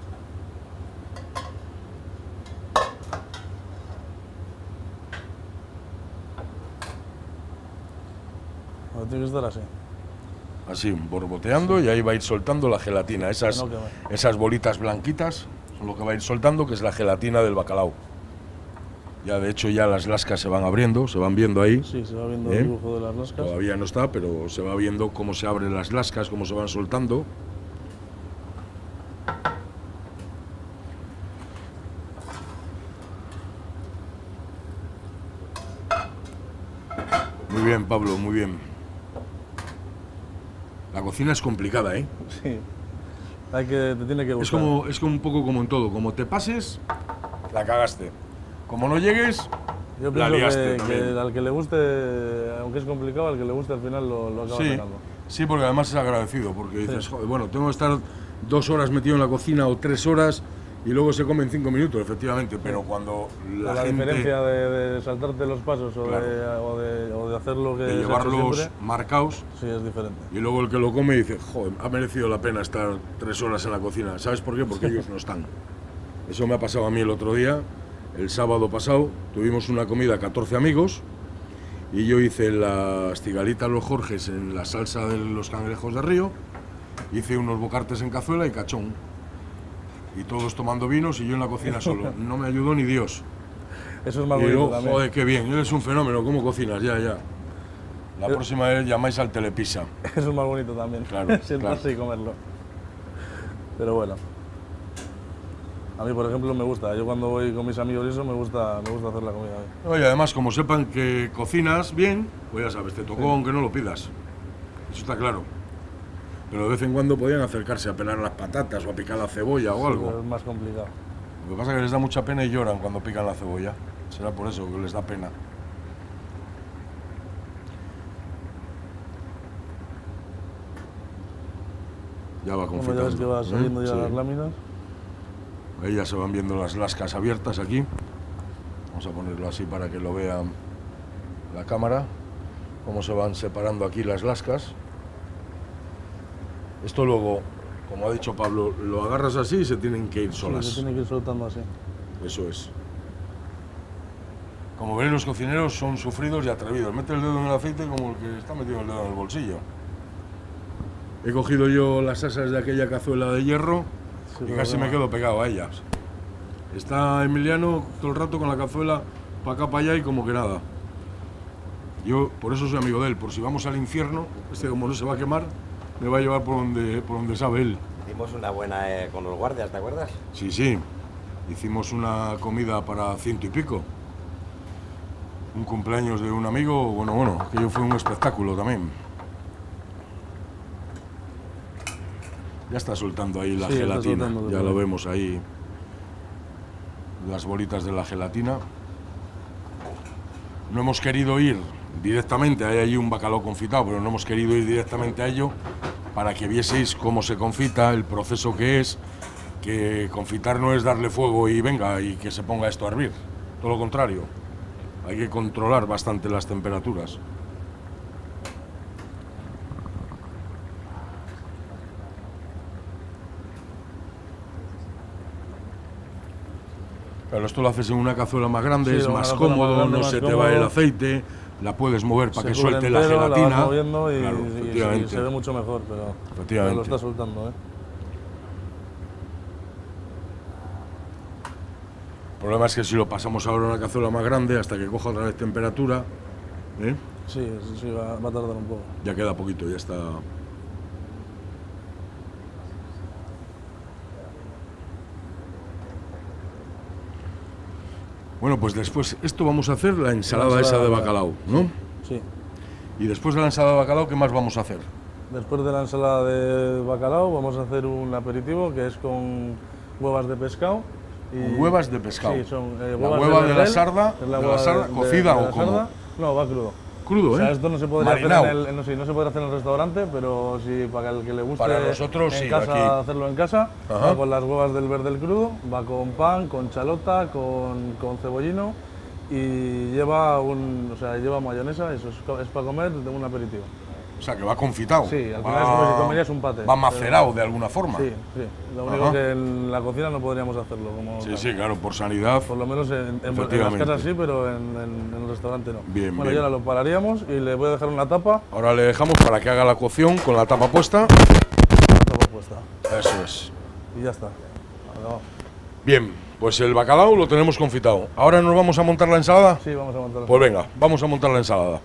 Bueno, tiene que estar así. Así, borboteando y ahí va a ir soltando la gelatina. Esas, Que no queme. esas bolitas blanquitas son lo que va a ir soltando, que es la gelatina del bacalao. Ya de hecho ya las lascas se van abriendo, se van viendo ahí. Sí, se va viendo ¿Eh? el dibujo de las lascas. Todavía no está, pero se va viendo cómo se abren las lascas, cómo se van soltando. Muy bien, Pablo, muy bien. La cocina es complicada, ¿eh? Sí. Hay que, te tiene que Es gustar. como, es como un poco como en todo. Como te pases, la cagaste. Como no llegues, Yo la pienso liaste que, también. que al que le guste, aunque es complicado, al que le guste al final lo, lo acaba Sí, sacando. sí, porque además es agradecido, porque dices, Sí. joder, bueno, tengo que estar dos horas metido en la cocina o tres horas y luego se come en cinco minutos, efectivamente, pero cuando la, La, gente diferencia de, de saltarte los pasos o, Claro. de, o, de, o de hacer lo que de se ha hecho llevarlos siempre, marcados sí es diferente. y luego el que lo come dice, joder, ha merecido la pena estar tres horas en la cocina. ¿Sabes por qué? Porque ellos no están. Eso me ha pasado a mí el otro día, el sábado pasado, tuvimos una comida, catorce amigos, y yo hice la estigalita a los Jorges en la salsa de los cangrejos de río, hice unos bocartes en cazuela y cachón. Y todos tomando vinos y yo en la cocina solo. No me ayudó ni Dios. Eso es más Y bonito yo, también. joder, qué bien, eres un fenómeno, ¿cómo cocinas? Ya, ya. La Eh. próxima vez llamáis al Telepisa. Eso es más bonito también. Claro, Sentarse claro. y comerlo. Pero bueno. A mí, por ejemplo, me gusta. Yo cuando voy con mis amigos y eso, me gusta, me gusta hacer la comida. a mí. Y además, como sepan que cocinas bien, pues ya sabes, te tocó Sí. aunque no lo pidas. Eso está claro. Pero de vez en cuando podían acercarse a pelar las patatas o a picar la cebolla o Sí, algo. pero es más complicado. Lo que pasa es que les da mucha pena y lloran cuando pican la cebolla. Será por eso que les da pena. Ya va Como confitando. ya ves que va ¿eh? saliendo ya Sí. las láminas. Ahí ya se van viendo las lascas abiertas aquí. Vamos a ponerlo así para que lo vean la cámara. Cómo se van separando aquí las lascas. Esto luego, como ha dicho Pablo, lo agarras así y se tienen que ir Sí, solas. se tiene que ir soltando así. Eso es. Como veréis, los cocineros son sufridos y atrevidos. Mete el dedo en el aceite como el que está metido el dedo en el bolsillo. He cogido yo las asas de aquella cazuela de hierro Sí, y pero casi me bueno. quedo pegado a ellas. Está Emiliano todo el rato con la cazuela para acá, para allá y como que nada. Yo por eso soy amigo de él, por si vamos al infierno, este como no se va a quemar, me va a llevar por donde, por donde sabe él. Hicimos una buena eh, con los guardias, ¿te acuerdas? Sí, sí. Hicimos una comida para ciento y pico. Un cumpleaños de un amigo, bueno, bueno, aquello fue un espectáculo también. Ya está soltando ahí la Sí, está gelatina, soltando ya todo. lo vemos ahí. Las bolitas de la gelatina. No hemos querido ir directamente, hay allí un bacalao confitado, pero no hemos querido ir directamente a ello para que vieseis cómo se confita, el proceso que es, que confitar no es darle fuego y venga, y que se ponga esto a hervir. Todo lo contrario, hay que controlar bastante las temperaturas. Claro, esto lo haces en una cazuela más grande, Sí, es una más cazuela más cómodo, grande, no más se te va el cómodo. aceite, la puedes mover para que Se cubre suelte la entero, gelatina. La vas moviendo y, Claro, y- y efectivamente. se ve mucho mejor, pero, Efectivamente. pero lo está soltando, ¿eh? El problema es que si lo pasamos ahora a una cazuela más grande, hasta que coja otra vez temperatura, ¿eh? Sí, sí, sí, va, va a tardar un poco. Ya queda poquito, ya está. Bueno, pues después, esto vamos a hacer la ensalada, La esa ensalada de de bacalao, ¿no? Sí. Y después de la ensalada de bacalao, ¿qué más vamos a hacer? Después de la ensalada de bacalao vamos a hacer un aperitivo que es con huevas de pescado. Y Con huevas de pescado. Sí, son eh, La huevas hueva de la verdel, sarda, que es la de la hueva sarda, cocida de o la cómo? sarda. No, va crudo. Crudo, O sea, ¿eh? esto no se podría Marinado. hacer en el, no, sí, no se podría hacer en el restaurante, pero sí para el que le guste Para nosotros, en sí, casa aquí. hacerlo en casa. Ajá. Va con las huevas del verdel crudo, va con pan, con chalota, con, con cebollino y lleva un, o sea, lleva mayonesa. Eso es, co- es para comer de un aperitivo. O sea, que va confitado. Sí, al Va- final es como si comerías un pate. Va macerado de alguna forma. Sí, sí. Lo único Ajá. que en la cocina no podríamos hacerlo. Como Sí, tal. sí, claro, por sanidad. Por lo menos en, en- en las Efectivamente. casas sí, pero en, en- en el restaurante no. Bien, bueno, bien. y ahora lo pararíamos y le voy a dejar una tapa, Ahora le dejamos para que haga la cocción con la tapa puesta. una tapa puesta. Eso es. Y ya está. Acabado. Bien, pues el bacalao lo tenemos confitado. ¿Ahora nos vamos a montar la ensalada? Sí, vamos a montar. Pues venga, vamos a montar la ensalada.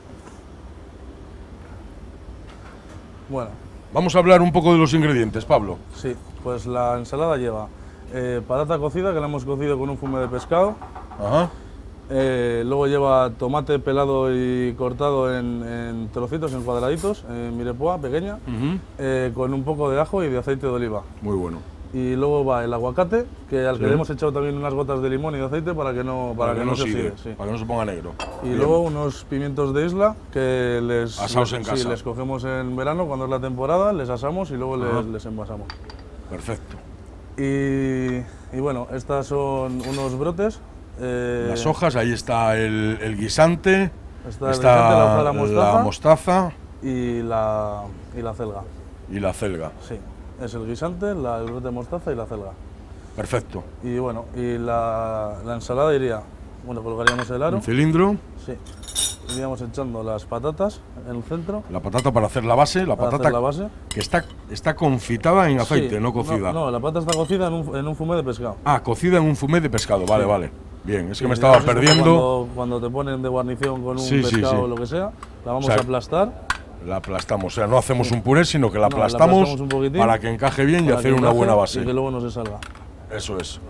Bueno, Vamos a hablar un poco de los ingredientes, Pablo. sí, pues la ensalada lleva eh, patata cocida, que la hemos cocido con un fume de pescado. Ajá. Eh, luego lleva tomate pelado y cortado en, en trocitos, en cuadraditos, en mirepoix pequeña, Ujú. eh, con un poco de ajo y de aceite de oliva. Muy bueno. Y luego va el aguacate, que al que Sí. le hemos echado también unas gotas de limón y de aceite para que no, para que no se oxide, oxide. Sí. para que no se ponga negro. Y Bien. luego unos pimientos de isla que les, Asados en sí, casa. les cogemos en verano cuando es la temporada, les asamos y luego Ajá. les, les envasamos. Perfecto. Y, y bueno, estas son unos brotes. eh, Las hojas, ahí está el, el guisante. Está el guisante, la hoja de la mostaza. la mostaza y la, y la celga. y la celga. Sí, es el guisante, la, el brote de mostaza y la celga. Perfecto. Y bueno, y la, la ensalada iría, bueno, colgaríamos el aro. Un cilindro, Sí. Iríamos echando las patatas en el centro. la patata para hacer la base, la para patata hacer la base. que está, está confitada en aceite, Sí, no cocida. No, la patata está cocida en un, en un fumé de pescado. Ah, cocida en un fumé de pescado, vale, Sí. vale. Bien, es que Sí, me estaba digamos, es como perdiendo. Cuando, cuando te ponen de guarnición con un Sí, sí, pescado sí. o lo que sea, la vamos O sea, a aplastar. La aplastamos, o sea, no hacemos un puré, sino que la No, la aplastamos, aplastamos un poquitín para que encaje bien y para hacer que una encaje buena base. Y que luego no se salga. Eso es.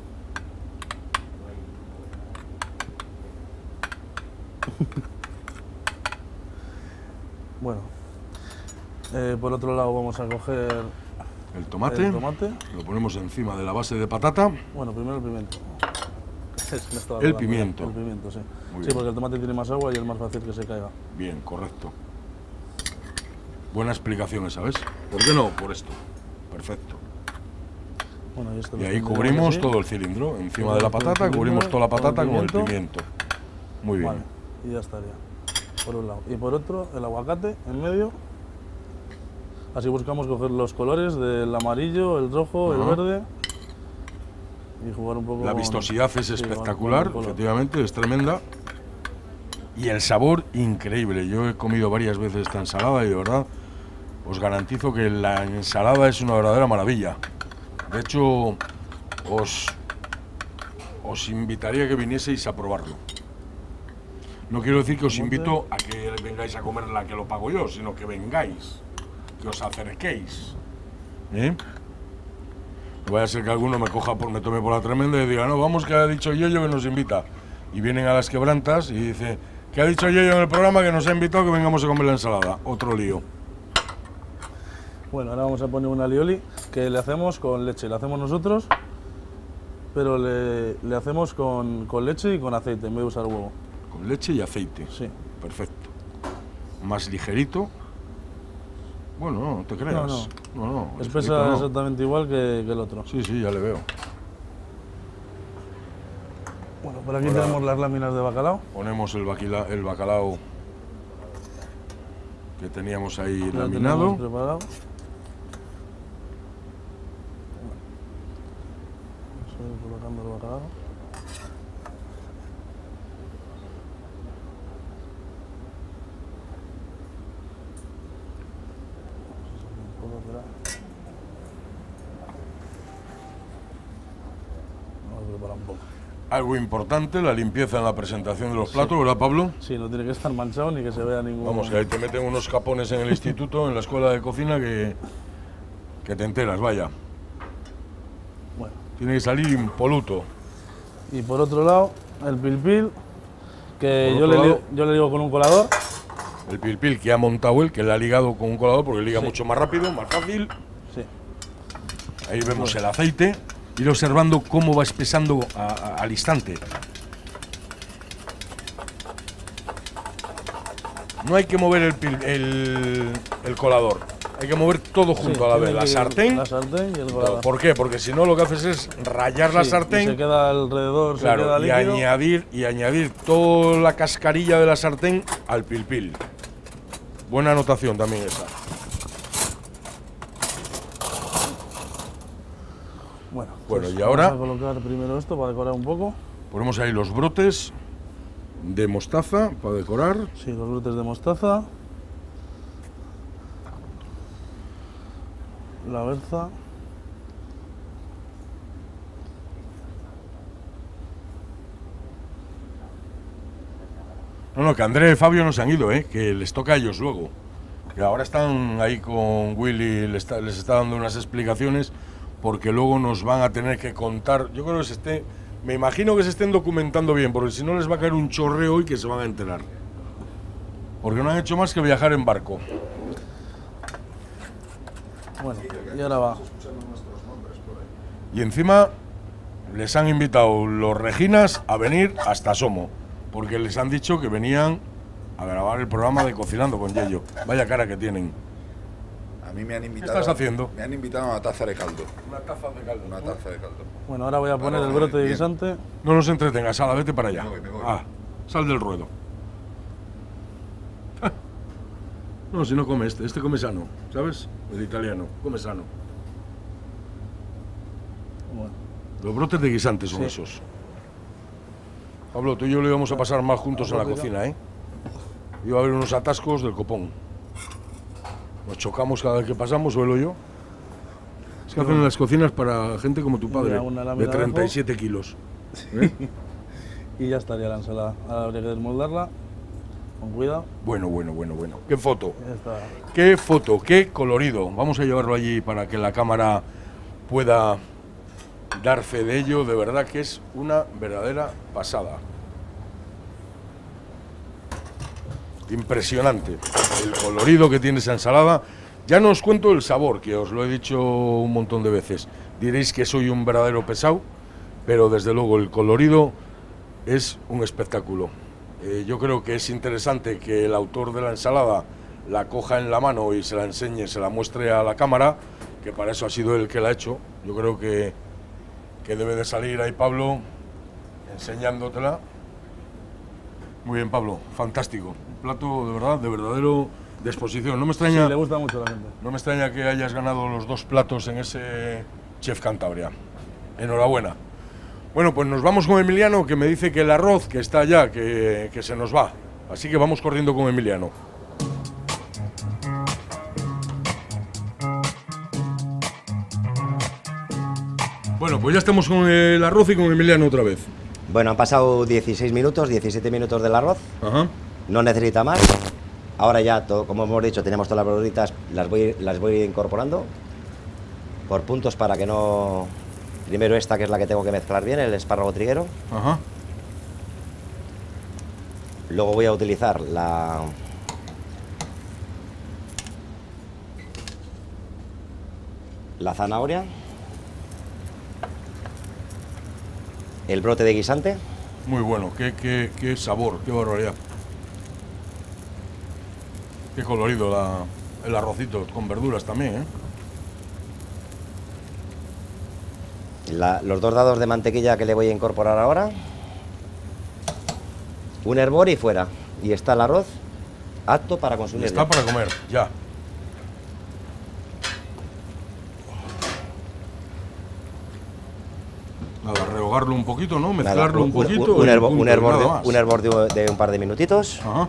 Bueno, eh, por otro lado vamos a coger El tomate, el tomate. lo ponemos encima de la base de patata. Bueno, primero el pimiento. Es- me estaba El acordando, pimiento. El pimiento, sí. Muy Sí, bien. porque el tomate tiene más agua y es más fácil que se caiga. Bien, correcto. Buena explicación esa, ¿ves? ¿Por qué no? Por esto. Perfecto. Bueno, y esto Y lo ahí tendríamos cubrimos así. todo el cilindro. Encima Todo de la el patata, cilindro, cubrimos toda la con el patata con el pimiento. pimiento. Muy bien. Vale, y ya estaría. Por un lado. Y por otro, el aguacate en medio. Así buscamos coger los colores del amarillo, el rojo, Ajá. el verde. Y jugar un poco La con- vistosidad es sí, con- con espectacular, el color. efectivamente, es tremenda. Y el sabor increíble. Yo he comido varias veces esta ensalada y de verdad os garantizo que la ensalada es una verdadera maravilla. De hecho, os, os invitaría a que vinieseis a probarlo. No quiero decir que os invito a que vengáis a comer la que lo pago yo, sino que vengáis. que os acerquéis. ¿Eh? No vaya a ser que alguno me coja por, me tome por la tremenda y diga, no, vamos, que ha dicho Yello que nos invita. Y vienen a las Quebrantas y dice, que ha dicho Yello en el programa que nos ha invitado que vengamos a comer la ensalada. Otro lío. Bueno, ahora vamos a poner una alioli que le hacemos con leche. La hacemos nosotros, pero le, le hacemos con, con leche y con aceite en vez de usar huevo. Con leche y aceite. Sí. Perfecto. Más ligerito. Bueno, no, no te creas. No, no. no, no Es ligerito pesa no. exactamente igual que, que el otro. Sí, sí, ya le veo. Bueno, por aquí Ahora tenemos las láminas de bacalao. Ponemos el, baquila, el bacalao que teníamos ahí Ya lo laminado. tenemos preparado. Vamos a ir colocando el bacalao. Un poco atrás. Vamos a preparar un poco. Algo importante, la limpieza en la presentación de los platos, ¿verdad, Pablo? Sí, no tiene que estar manchado ni que se vea ningún... Vamos, que ahí te meten unos capones en el instituto, en la escuela de cocina, que, que te enteras, vaya. Bueno. Tiene que salir impoluto. Y por otro lado, el pilpil, que Por yo otro le, lado- ligo, yo le ligo con un colador. El pilpil que ha montado él, que le ha ligado con un colador, porque liga Sí. mucho más rápido, más fácil. Sí. Ahí vemos el aceite. Ir observando cómo va espesando a- a- al instante. No hay que mover el, pil- el, el colador, hay que mover todo junto Sí, a la vez. tiene La que ir sartén. La sartén y el todo. colador. ¿Por qué? Porque si no lo que haces es rayar la Sí, sartén. y se queda alrededor, Claro, se queda y líquido. añadir, y añadir toda la cascarilla de la sartén al pilpil. Buena anotación también esa. Bueno, Bueno, pues y ahora- vamos a colocar primero esto para decorar un poco. Ponemos ahí los brotes de mostaza para decorar. Sí, los brotes de mostaza. La berza. No, no, que André y Fabio no se han ido, ¿eh? Que les toca a ellos luego. Que ahora están ahí con Willy, les está, les está dando unas explicaciones, porque luego nos van a tener que contar. Yo creo que se esté, me imagino que se estén documentando bien, porque si no les va a caer un chorreo y que se van a enterar. Porque no han hecho más que viajar en barco. Bueno, y ahora va. Y encima les han invitado los Reginas a venir hasta Somo, porque les han dicho que venían a grabar el programa de Cocinando con Yello. Vaya cara que tienen. A mí me han invitado. estás haciendo? Me han invitado a una taza de caldo. Una taza de caldo. Una taza de caldo. Bueno, ahora voy a poner Ahora, el brote de bien. guisante. No nos entretengas, Sala, vete para allá. Me voy, me voy. Ah, sal del ruedo. No, si no come este, este come sano, ¿sabes? El italiano, come sano. Bueno, Los brotes de guisante son Sí. esos. Pablo, tú y yo lo íbamos a pasar más juntos en la rápido. cocina, ¿eh? Iba a haber unos atascos del copón. Nos chocamos cada vez que pasamos, suelo yo. Es que hacen las cocinas para gente como tu padre, Mira, una de lámina de treinta y siete kilos. ¿Eh? y ya estaría la ensalada. Ahora habría que desmoldarla. Con cuidado. Bueno, bueno, bueno, bueno. ¿Qué foto? Ya está. Qué foto, qué colorido. Vamos a llevarlo allí para que la cámara pueda dar fe de ello. De verdad que es una verdadera pasada. Impresionante. El colorido que tiene esa ensalada. Ya no os cuento el sabor, que os lo he dicho un montón de veces. Diréis que soy un verdadero pesado, pero desde luego el colorido es un espectáculo. Eh, yo creo que es interesante que el autor de la ensalada la coja en la mano y se la enseñe, se la muestre a la cámara, que para eso ha sido él que la ha hecho. Yo creo que, que debe de salir ahí Pablo enseñándotela. Muy bien, Pablo, fantástico. Un plato de verdad, de verdadero de exposición. No me extraña, Sí, le gusta mucho a la gente. no me extraña que hayas ganado los dos platos en ese Chef Cantabria. Enhorabuena. Bueno, pues nos vamos con Emiliano, que me dice que el arroz que está allá, que, que se nos va. Así que vamos corriendo con Emiliano. Bueno, pues ya estamos con el arroz y con Emiliano otra vez. Bueno, han pasado dieciséis minutos, diecisiete minutos del arroz. Ajá. No necesita más. Ahora ya, todo, como hemos dicho, tenemos todas las verduritas, las voy, las voy incorporando por puntos para que no... Primero esta, que es la que tengo que mezclar bien, el espárrago triguero. Ajá. Luego voy a utilizar la... la zanahoria, el brote de guisante. Muy bueno, qué, qué, qué sabor, qué barbaridad. Qué colorido la, el arrocito, con verduras también, ¿eh? La, los dos dados de mantequilla que le voy a incorporar ahora. Un hervor y fuera. Y está el arroz apto para consumir. Está para comer, ya. Nada, rehogarlo un poquito, ¿no? Mezclarlo Nada, un poquito. Un, un, y hervor, punto, un hervor, nada de, más. un hervor de, de un par de minutitos. Ajá.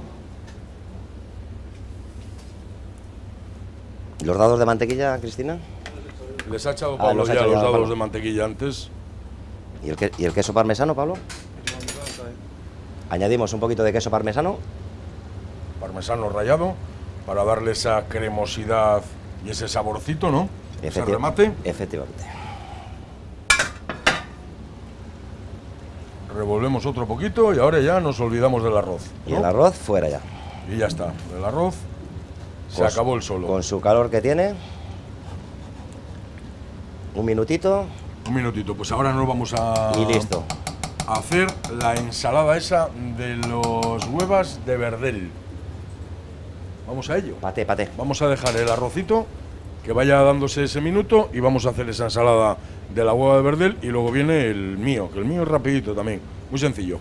Los dados de mantequilla, Cristina. Les ha echado Ah, Pablo los ha ya echado los ya, dados Pablo. de mantequilla antes. ¿Y el, que, ¿Y el queso parmesano, Pablo? Añadimos un poquito de queso parmesano. Parmesano rallado, para darle esa cremosidad y ese saborcito, ¿no? Ese Efecti- remate. Efectivamente. Revolvemos otro poquito y ahora ya nos olvidamos del arroz, Y ¿no? el arroz fuera ya. Y ya está, el arroz se Con- acabó el solo. Con su calor que tiene. Un minutito Un minutito, pues ahora nos vamos a, y listo. a hacer la ensalada esa de los huevas de verdel. Vamos a ello. Pate, pate. Vamos a dejar el arrocito que vaya dándose ese minuto y vamos a hacer esa ensalada de la hueva de verdel y luego viene el mío, que el mío es rapidito también, muy sencillo.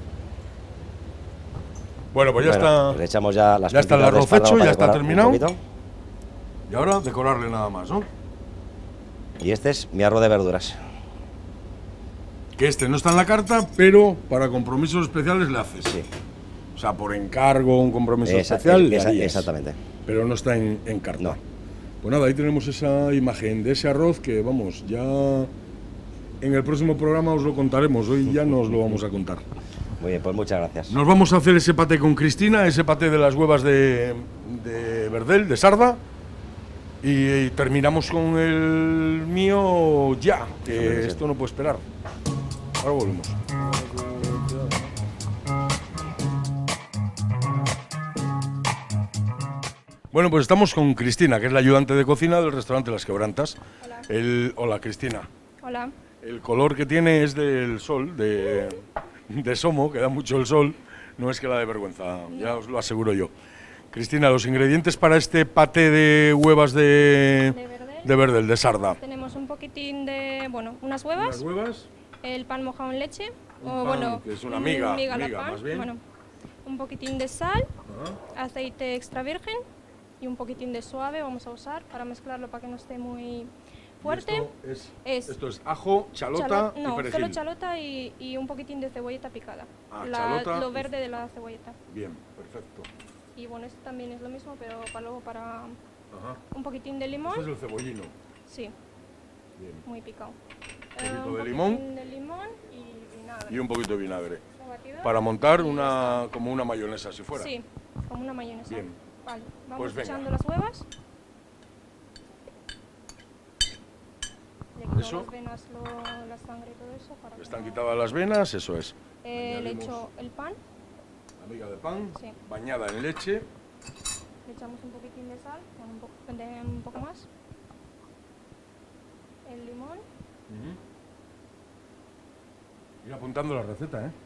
Bueno, pues ya Bueno, está. Le echamos ya las ya está el puntitas de arroz espárrago hecho, para ya está decorar un terminado. poquito. Y ahora decorarle nada más, ¿no? Y este es mi arroz de verduras. Que este no está en la carta, pero para compromisos especiales le haces. Sí. O sea, por encargo, un compromiso Esa- especial, le esa- harías. exactamente. Pero no está en, en carta. No. Pues nada, ahí tenemos esa imagen de ese arroz que, vamos, ya en el próximo programa os lo contaremos. Hoy ya nos lo vamos a contar. Muy bien, pues muchas gracias. Nos vamos a hacer ese paté con Cristina, ese paté de las huevas de, de verdel, de sarda. Y, y terminamos con el mío ya, que esto no puede esperar. Ahora volvemos. Bueno, pues estamos con Cristina, que es la ayudante de cocina del restaurante Las Quebrantas. Hola. El, hola, Cristina. Hola. El color que tiene es del sol, de, de Somo, que da mucho el sol. No es que la de vergüenza, ya os lo aseguro yo. Cristina, los ingredientes para este paté de huevas de, De verdel. de verdel, de sarda. Tenemos un poquitín de, bueno, unas huevas, Las huevas, el pan mojado en leche, Un o pan, bueno, que es una un miga, miga la miga, pan, más bien. bueno, un poquitín de sal, aceite extra virgen y un poquitín de suave vamos a usar para mezclarlo para que no esté muy fuerte. Esto es, Es esto es ajo, chalota Chalo- y no, perejil. solo chalota y, y un poquitín de cebolleta picada. Ah, La- chalota lo y- verde de la cebolleta. Bien, perfecto. Y bueno, este también es lo mismo, pero para luego para Ajá. un poquitín de limón. Este es el cebollino. Sí, Bien. muy picado. poquito Eh, de poquitín limón. de limón y vinagre. Y un poquito de vinagre. La batidora Para montar y ya una como una mayonesa si fuera. Sí, como una mayonesa. Bien. Vale, vamos Pues venga. echando las huevas. Le quito Eso. las venas, lo- la sangre y todo eso. Para que Están no- quitadas las venas, eso es. Eh, le añadimos- echo el pan, La miga de pan, Sí. bañada en leche. le echamos un poquitín de sal, bueno, un, poco, de- un poco más. El limón. Ir apuntando la receta, ¿eh?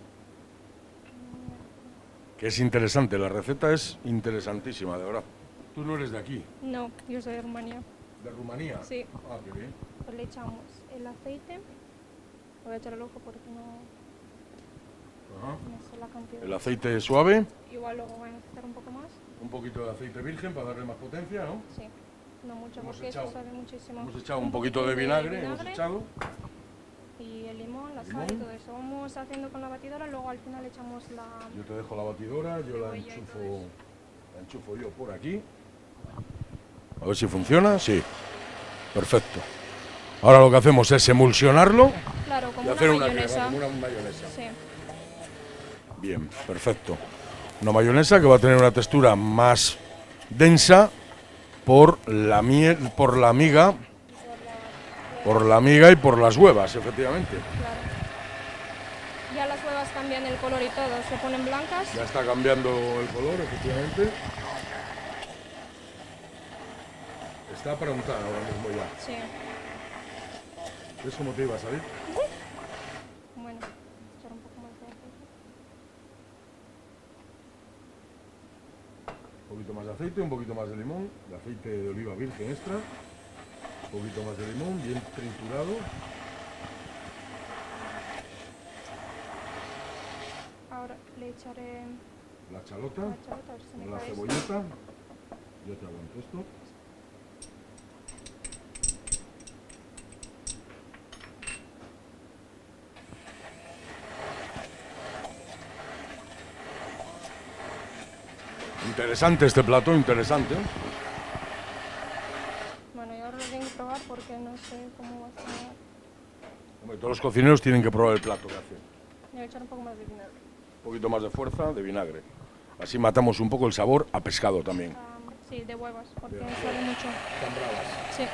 Que es interesante, la receta es interesantísima, de verdad. Tú no eres de aquí, No, yo soy de Rumanía. de Rumanía. Sí. Ah, qué bien. Pues le echamos el aceite. Voy a echar el ojo porque no, Ajá. no sé la cantidad. El aceite suave, Igual luego voy a necesitar un poco más. un poquito de aceite virgen para darle más potencia, ¿no? Sí, no mucho Hemos porque echado- eso sabe muchísimo. Hemos echado un poquito de vinagre, hemos echado. Y el limón, la sal Limón. y todo eso. Vamos haciendo con la batidora, luego al final echamos la... Yo te dejo la batidora, yo la Cebolla y enchufo, todo eso. la enchufo yo por aquí. A ver si funciona, sí. Perfecto. Ahora lo que hacemos es emulsionarlo Claro, y como hacer una una crema, mayonesa. como una mayonesa. Sí, Bien, perfecto. Una mayonesa que va a tener una textura más densa por la miel, por la miga, por la miga y por las huevas, efectivamente. Claro. Ya las huevas cambian el color y todo, se ponen blancas. Ya está cambiando el color, efectivamente. Está para untar ahora mismo ya. Sí. ¿Ves cómo te iba a salir? Bueno, echar un poco más de aceite. Un poquito más de aceite, un poquito más de limón, de aceite de oliva virgen extra. Un poquito más de limón, bien triturado. Ahora le echaré La chalota, la chalota, a ver si se me la cae esto. cebolleta. Yo te aguanto esto. Interesante este plato, interesante. Bueno, yo ahora lo tengo que probar porque no sé cómo va a estar. Hombre, todos los cocineros tienen que probar el plato que hacen. Le voy a echar un poco más de vinagre. Un poquito más de fuerza, de vinagre. Así matamos un poco el sabor a pescado también. Um, sí, de huevas, porque De sale mucho. Están bravas. Sí.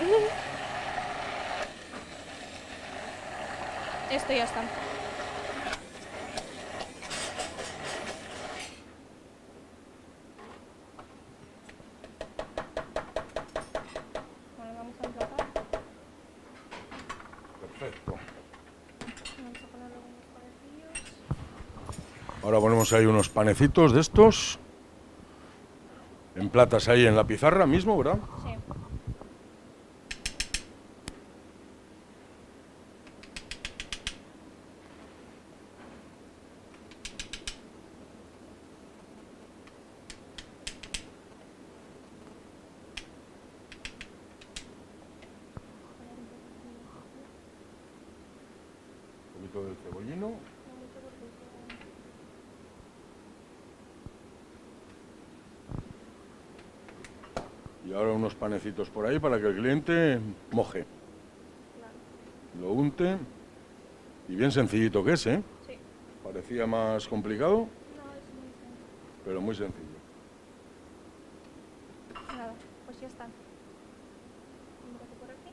Esto ya está. Bueno, vamos a emplatar. Perfecto. Vamos a ponerle unos panecillos. Ahora ponemos ahí unos panecitos de estos. Emplatas ahí en la pizarra mismo, ¿verdad? Sí. Un poquito del cebollino. Y ahora unos panecitos por ahí para que el cliente moje. Lo unte. Y bien sencillito que es, ¿eh? Sí. Parecía más complicado, No, es muy sencillo. pero muy sencillo. Nada, pues ya está. Mírate por aquí.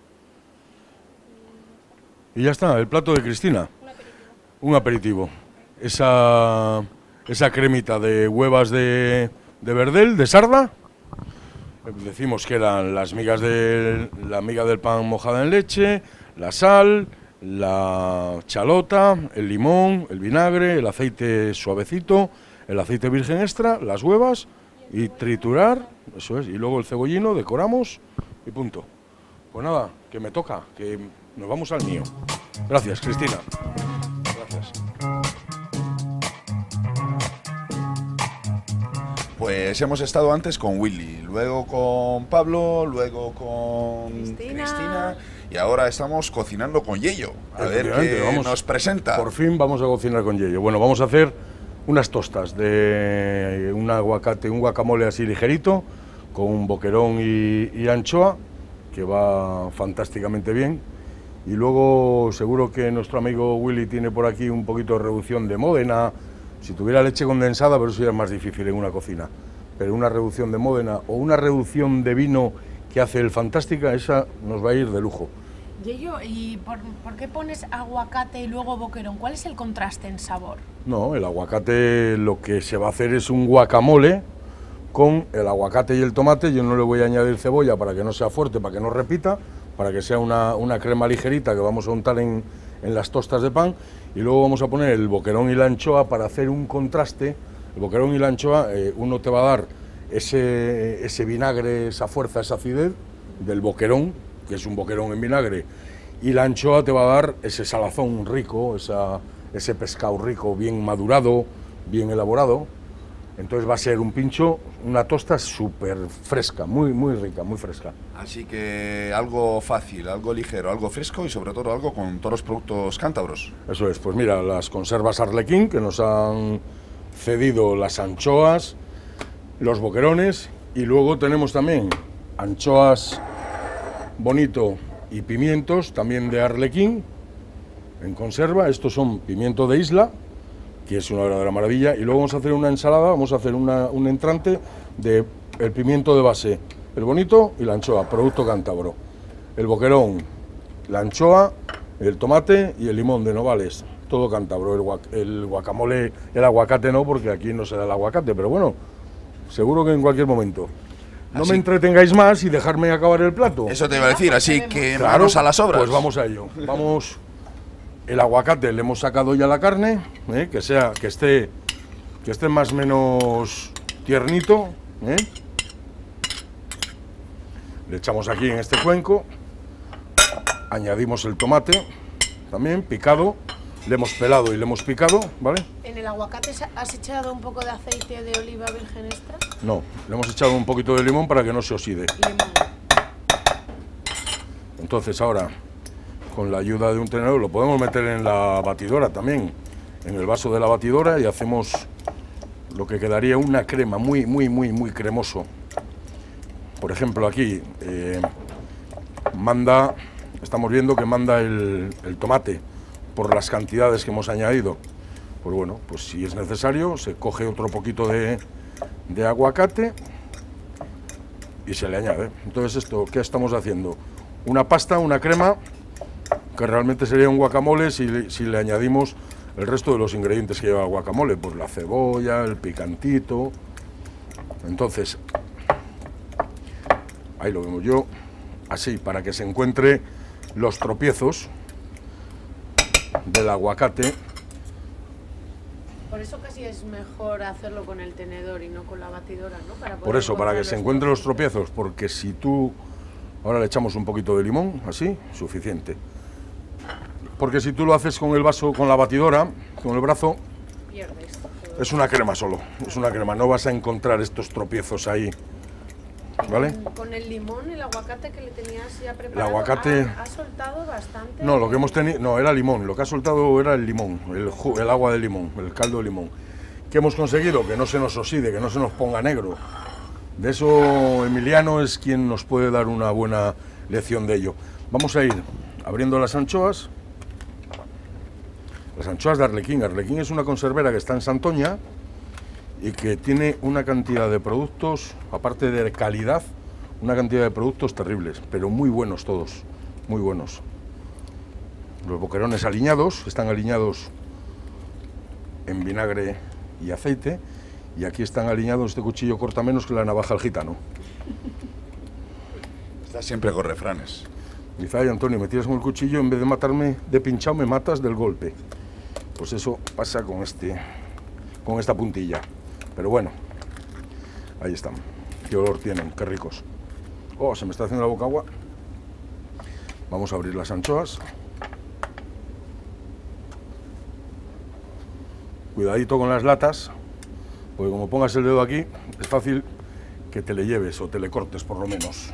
Y ya está, el plato de Cristina. Un aperitivo. Un aperitivo. Esa, esa cremita de huevas de, de verdel, de sarda. Decimos que eran las migas de, la miga del pan mojada en leche, la sal, la chalota, el limón, el vinagre, el aceite suavecito, el aceite virgen extra, las huevas y triturar, eso es, y luego el cebollino, decoramos y punto. Pues nada, que me toca, que nos vamos al mío. Gracias, Cristina. Gracias. Pues hemos estado antes con Willy, luego con Pablo, luego con Cristina. Cristina y ahora estamos cocinando con Yello. A ver Efectivamente, qué vamos. nos presenta. Por fin vamos a cocinar con Yello. Bueno, vamos a hacer unas tostas de un aguacate, un guacamole así ligerito, con un boquerón y, y anchoa, que va fantásticamente bien. Y luego seguro que nuestro amigo Willy tiene por aquí un poquito de reducción de Módena. Si tuviera leche condensada, pero eso ya es más difícil en una cocina. Pero una reducción de Módena o una reducción de vino que hace el Fantástica, esa nos va a ir de lujo. Yello, ¿y por, por qué pones aguacate y luego boquerón? ¿Cuál es el contraste en sabor? No, el aguacate lo que se va a hacer es un guacamole con el aguacate y el tomate. Yo no le voy a añadir cebolla para que no sea fuerte, para que no repita, para que sea una, una crema ligerita que vamos a untar en, en las tostas de pan. Y luego vamos a poner el boquerón y la anchoa para hacer un contraste. El boquerón y la anchoa, eh, uno te va a dar ese, ese vinagre, esa fuerza, esa acidez del boquerón, que es un boquerón en vinagre, y la anchoa te va a dar ese salazón rico, esa, ese pescado rico, bien madurado, bien elaborado. Entonces va a ser un pincho, una tosta súper fresca, muy, muy rica, muy fresca. Así que algo fácil, algo ligero, algo fresco y sobre todo algo con todos los productos cántabros. Eso es, pues mira, las conservas Arlequín, que nos han cedido las anchoas, los boquerones, y luego tenemos también anchoas bonito y pimientos, también de Arlequín, en conserva. Estos son pimiento de isla, que es una verdadera maravilla, y luego vamos a hacer una ensalada, vamos a hacer una, un entrante de el pimiento de base, el bonito y la anchoa, producto cántabro. El boquerón, la anchoa, el tomate y el limón de Novales, todo cántabro. El, guac el guacamole, el aguacate no, porque aquí no se da el aguacate, pero bueno, seguro que en cualquier momento. No Así. me entretengáis más y dejarme acabar el plato. Eso te iba a decir, así que Claro, vamos a las obras. Pues vamos a ello. Vamos. El aguacate le hemos sacado ya la carne, ¿eh? que sea, que esté, que esté más o menos tiernito. ¿eh? Le echamos aquí en este cuenco. Añadimos el tomate, también picado. Le hemos pelado y le hemos picado, ¿vale? ¿En el aguacate has echado un poco de aceite de oliva virgen extra? No, le hemos echado un poquito de limón para que no se oxide. Limón. Entonces ahora, con la ayuda de un tenedor, lo podemos meter en la batidora también, en el vaso de la batidora, y hacemos lo que quedaría una crema muy, muy, muy, muy cremoso. Por ejemplo, aquí eh, manda, estamos viendo que manda el, el tomate por las cantidades que hemos añadido. Pues bueno, pues si es necesario, se coge otro poquito de, de aguacate y se le añade. Entonces, esto, ¿qué estamos haciendo? Una pasta, una crema, que realmente sería un guacamole si, si le añadimos el resto de los ingredientes que lleva el guacamole, pues la cebolla, el picantito. Entonces, ahí lo vemos yo, así, para que se encuentre los tropiezos del aguacate. Por eso casi es mejor hacerlo con el tenedor y no con la batidora, ¿no? Para poder Por eso, para que encontrar se los encuentren los trocitos. tropiezos, porque si tú... Ahora le echamos un poquito de limón, así, suficiente. Porque si tú lo haces con el vaso, con la batidora, con el brazo, Pierdes. es una crema solo, es una crema, no vas a encontrar estos tropiezos ahí, ¿vale? Con, con el limón, el aguacate que le tenías ya preparado, aguacate- ha, ha soltado bastante. No, lo que hemos tenido, no, era limón, lo que ha soltado era el limón, el, ju- el agua de limón, el caldo de limón. ¿Qué hemos conseguido? Que no se nos oxide, que no se nos ponga negro. De eso Emiliano es quien nos puede dar una buena lección de ello. Vamos a ir abriendo las anchoas. Las anchoas de Arlequín. Arlequín es una conservera que está en Santoña y que tiene una cantidad de productos, aparte de calidad, una cantidad de productos terribles, pero muy buenos todos, muy buenos. Los boquerones aliñados, están aliñados en vinagre y aceite, y aquí están aliñados, este cuchillo corta menos que la navaja al gitano. Está siempre con refranes. Dice, ay Antonio, me tiras con el cuchillo, en vez de matarme de pinchado, me matas del golpe. Pues eso pasa con, este, con esta puntilla. Pero bueno, ahí están. Qué olor tienen, qué ricos. Oh, se me está haciendo la boca agua. Vamos a abrir las anchoas. Cuidadito con las latas, porque como pongas el dedo aquí, es fácil que te le lleves o te le cortes por lo menos.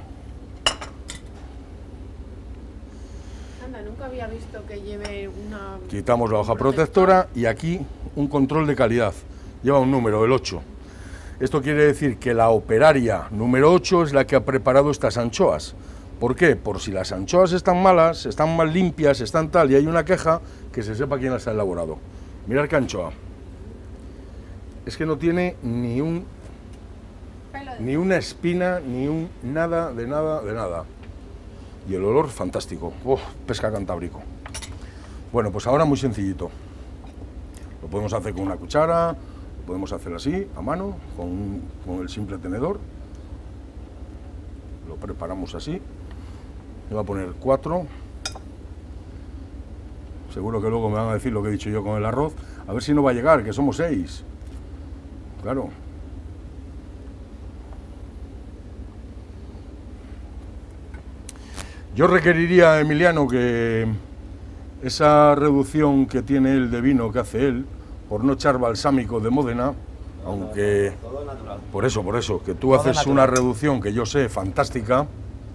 Anda, nunca había visto que lleve una... Quitamos la hoja un protectora y aquí un control de calidad. Lleva un número, el ocho. Esto quiere decir que la operaria número ocho es la que ha preparado estas anchoas. ¿Por qué? Por si las anchoas están malas, están mal limpias, están tal y hay una queja, que se sepa quién las ha elaborado. Mirad qué anchoa. Es que no tiene ni un pelo de- ni una espina, ni un nada, de nada, de nada. Y el olor fantástico. ¡Oh, pesca cantábrico! Bueno, pues ahora muy sencillito. Lo podemos hacer con una cuchara, lo podemos hacer así, a mano, con, un- con el simple tenedor. Lo preparamos así. Le voy a poner cuatro. Seguro que luego me van a decir lo que he dicho yo con el arroz. A ver si no va a llegar, que somos seis. Claro. Yo requeriría, Emiliano, que esa reducción que tiene él de vino que hace él, por no echar balsámico de Módena, aunque... Todo natural. Por eso, por eso, que tú Todo haces natural. una reducción que yo sé fantástica.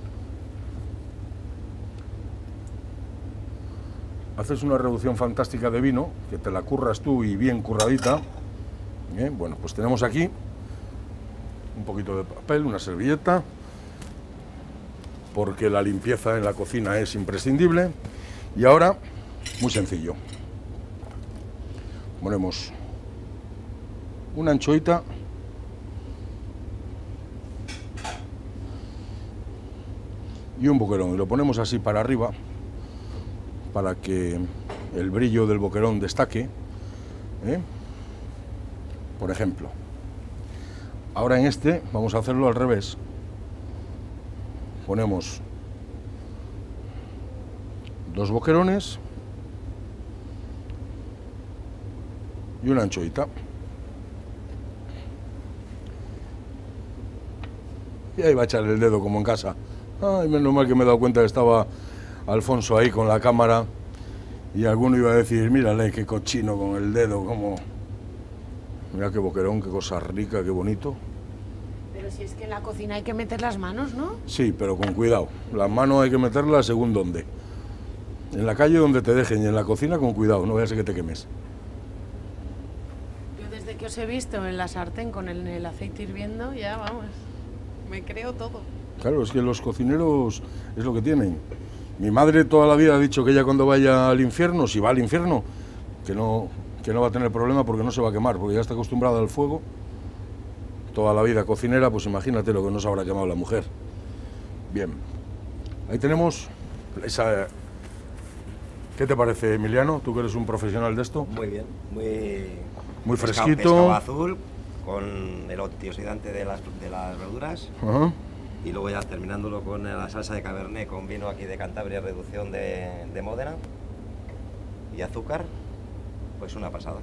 Haces una reducción fantástica de vino, que te la curras tú y bien curradita. ¿Eh? Bueno, pues tenemos aquí un poquito de papel, una servilleta, porque la limpieza en la cocina es imprescindible. Y ahora, muy sencillo. Ponemos una anchoita y un boquerón. Y lo ponemos así para arriba, para que el brillo del boquerón destaque, ¿eh? Por ejemplo. Ahora en este vamos a hacerlo al revés. Ponemos dos boquerones y una anchoita. Y ahí va a echar el dedo como en casa. Ay, menos mal que me he dado cuenta que estaba Alfonso ahí con la cámara y alguno iba a decir, mírale qué cochino con el dedo, como... Mira qué boquerón, qué cosa rica, qué bonito. Pero si es que en la cocina hay que meter las manos, ¿no? Sí, pero con cuidado. Las manos hay que meterlas según dónde. En la calle donde te dejen y en la cocina con cuidado, no vayas a que te quemes. Yo desde que os he visto en la sartén con el, el aceite hirviendo, ya vamos, me creo todo. Claro, es que los cocineros es lo que tienen. Mi madre toda la vida ha dicho que ella cuando vaya al infierno, si va al infierno, que no, que no va a tener problema porque no se va a quemar, porque ya está acostumbrada al fuego. Toda la vida cocinera, pues imagínate lo que no se habrá quemado la mujer. Bien, ahí tenemos esa... ¿Qué te parece, Emiliano? Tú que eres un profesional de esto. Muy bien, muy... Muy pescado, fresquito. Pescado azul, con el antioxidante de las, de las verduras. Ajá. Y luego ya terminándolo con la salsa de Cabernet con vino aquí de Cantabria, reducción de, de Módena y azúcar, pues una pasada.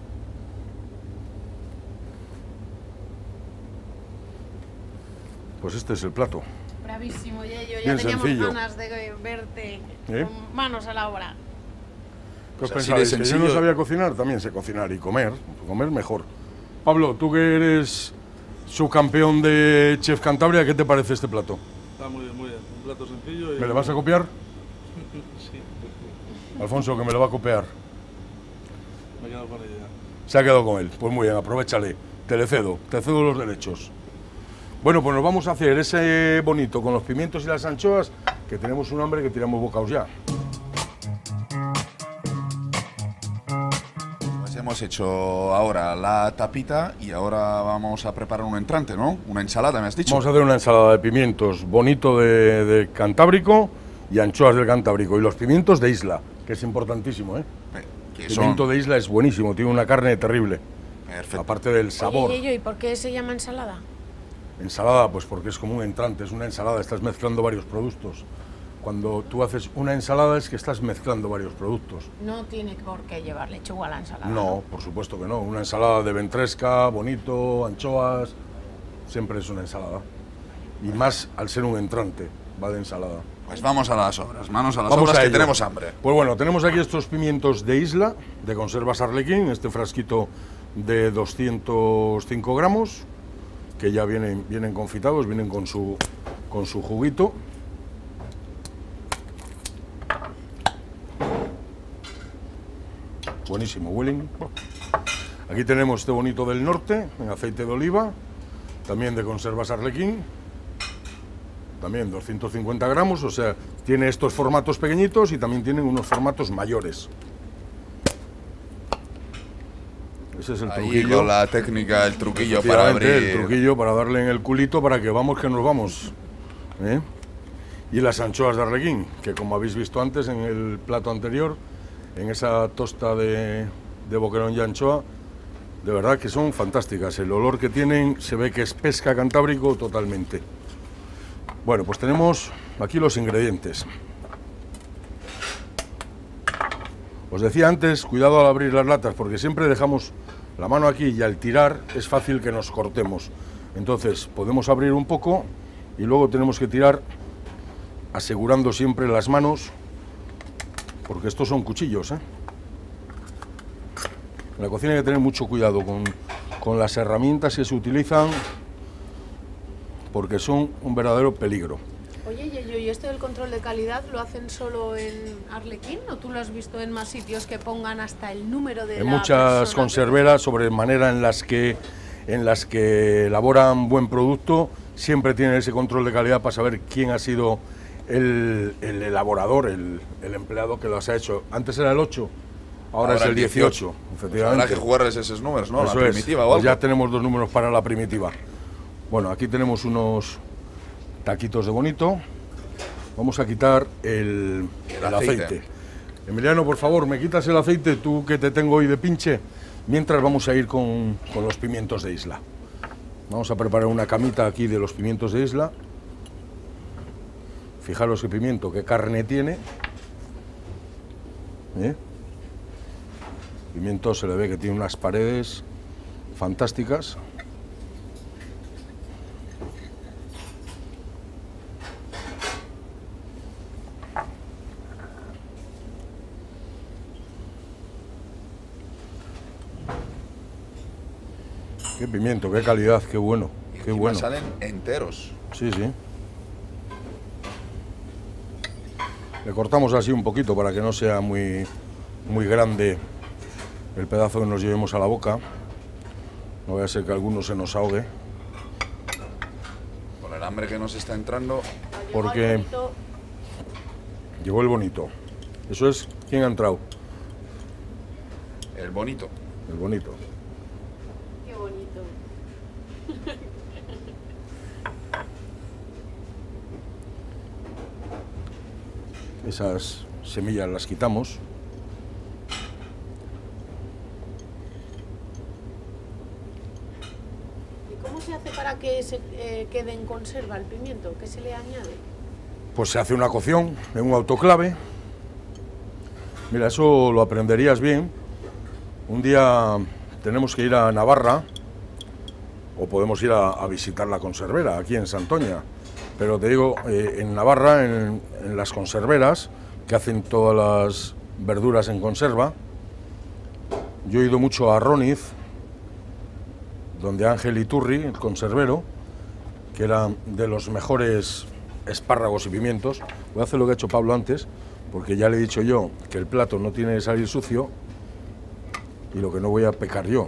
Pues este es el plato. Bravísimo, Yello, ya Bien teníamos sencillo. ganas de verte ¿Eh? con manos a la obra. ¿Qué os Pues así pensáis? de ¿Que yo sencillo. no sabía cocinar? También sé cocinar y comer. Comer mejor. Pablo, tú que eres subcampeón de Chef Cantabria, ¿qué te parece este plato? Está muy bien, muy bien. Un plato sencillo y... ¿Me le vas a copiar? Sí, Alfonso, que me lo va a copiar. me he quedado con ella. Se ha quedado con él. Pues muy bien, aprovéchale. Te le cedo, te cedo los derechos. Bueno, pues nos vamos a hacer ese bonito con los pimientos y las anchoas, que tenemos un hambre que tiramos bocaos ya. Pues hemos hecho ahora la tapita y ahora vamos a preparar un entrante, ¿no? Una ensalada, me has dicho. Vamos a hacer una ensalada de pimientos bonito de, de Cantábrico y anchoas del Cantábrico. Y los pimientos de isla, que es importantísimo, ¿eh? Eh, que El pimiento son... de isla es buenísimo, tiene una carne terrible. Perfecto. Aparte del sabor. Oye, Yello, ¿y por qué se llama ensalada? Ensalada, pues porque es como un entrante, es una ensalada, estás mezclando varios productos. Cuando tú haces una ensalada es que estás mezclando varios productos. No tiene por qué llevar lechuga a la ensalada. No, por supuesto que no. Una ensalada de ventresca, bonito, anchoas, siempre es una ensalada. Y más al ser un entrante, va de ensalada. Pues vamos a las obras, manos a las Vamos obras a que ello. tenemos hambre. Pues bueno, tenemos aquí estos pimientos de isla, de conservas Arlequín, este frasquito de doscientos cinco gramos, que ya vienen, vienen confitados, vienen con su, con su juguito. Buenísimo, huelen. Aquí tenemos este bonito del norte, en aceite de oliva, también de conservas Arlequín, también doscientos cincuenta gramos, o sea, tiene estos formatos pequeñitos y también tienen unos formatos mayores. Ese es el Ahí truquillo. con la técnica, el truquillo para Efectivamente, abrir. el truquillo para darle en el culito para que vamos que nos vamos. ¿eh? Y las anchoas de Arlequín, que como habéis visto antes en el plato anterior, en esa tosta de, de boquerón y anchoa, de verdad que son fantásticas. El olor que tienen se ve que es pesca cantábrico totalmente. Bueno, pues tenemos aquí los ingredientes. Os decía antes, cuidado al abrir las latas, porque siempre dejamos la mano aquí y al tirar es fácil que nos cortemos. Entonces podemos abrir un poco y luego tenemos que tirar asegurando siempre las manos, porque estos son cuchillos, ¿eh? En la cocina hay que tener mucho cuidado con, con las herramientas que se utilizan, porque son un verdadero peligro. Oye, Yello, ¿y esto del control de calidad lo hacen solo en Arlequín o tú lo has visto en más sitios que pongan hasta el número de En la muchas persona? conserveras, sobre manera en las que en las que elaboran buen producto, siempre tienen ese control de calidad para saber quién ha sido el, el elaborador, el, el empleado que los ha hecho. Antes era el ocho, ahora, es el dieciocho, efectivamente. Habrá que jugarles esos números, ¿no? Eso la es. primitiva o Pues algo. ya tenemos dos números para la primitiva. Bueno, aquí tenemos unos taquitos de bonito, vamos a quitar el, El el aceite. aceite. Emiliano, por favor, ¿me quitas el aceite, tú que te tengo hoy de pinche? Mientras vamos a ir con, con los pimientos de isla. Vamos a preparar una camita aquí de los pimientos de isla. Fijaros qué pimiento, qué carne tiene. ¿Eh? Pimiento se le ve que tiene unas paredes fantásticas. Qué pimiento, qué calidad, qué bueno, Y qué encima bueno. salen enteros. Sí, sí. Le cortamos así un poquito para que no sea muy, muy grande el pedazo que nos llevemos a la boca. No vaya a ser que alguno se nos ahogue. Con el hambre que nos está entrando, Porque llegó el bonito. Eso es, ¿quién ha entrado? el bonito. El bonito. Qué bonito. Esas semillas las quitamos. ¿Y cómo se hace para que se eh, quede en conserva el pimiento? ¿Qué se le añade? Pues se hace una cocción en un autoclave. Mira, eso lo aprenderías bien. Un día tenemos que ir a Navarra o podemos ir a, a visitar la conservera aquí en Santoña. Pero te digo, eh, en Navarra, en, en las conserveras, que hacen todas las verduras en conserva, yo he ido mucho a Roniz, donde Ángel Iturri, el conservero, que era de los mejores espárragos y pimientos. Voy a hacer lo que ha hecho Pablo antes, porque ya le he dicho yo que el plato no tiene que salir sucio y lo que no voy a pecar yo.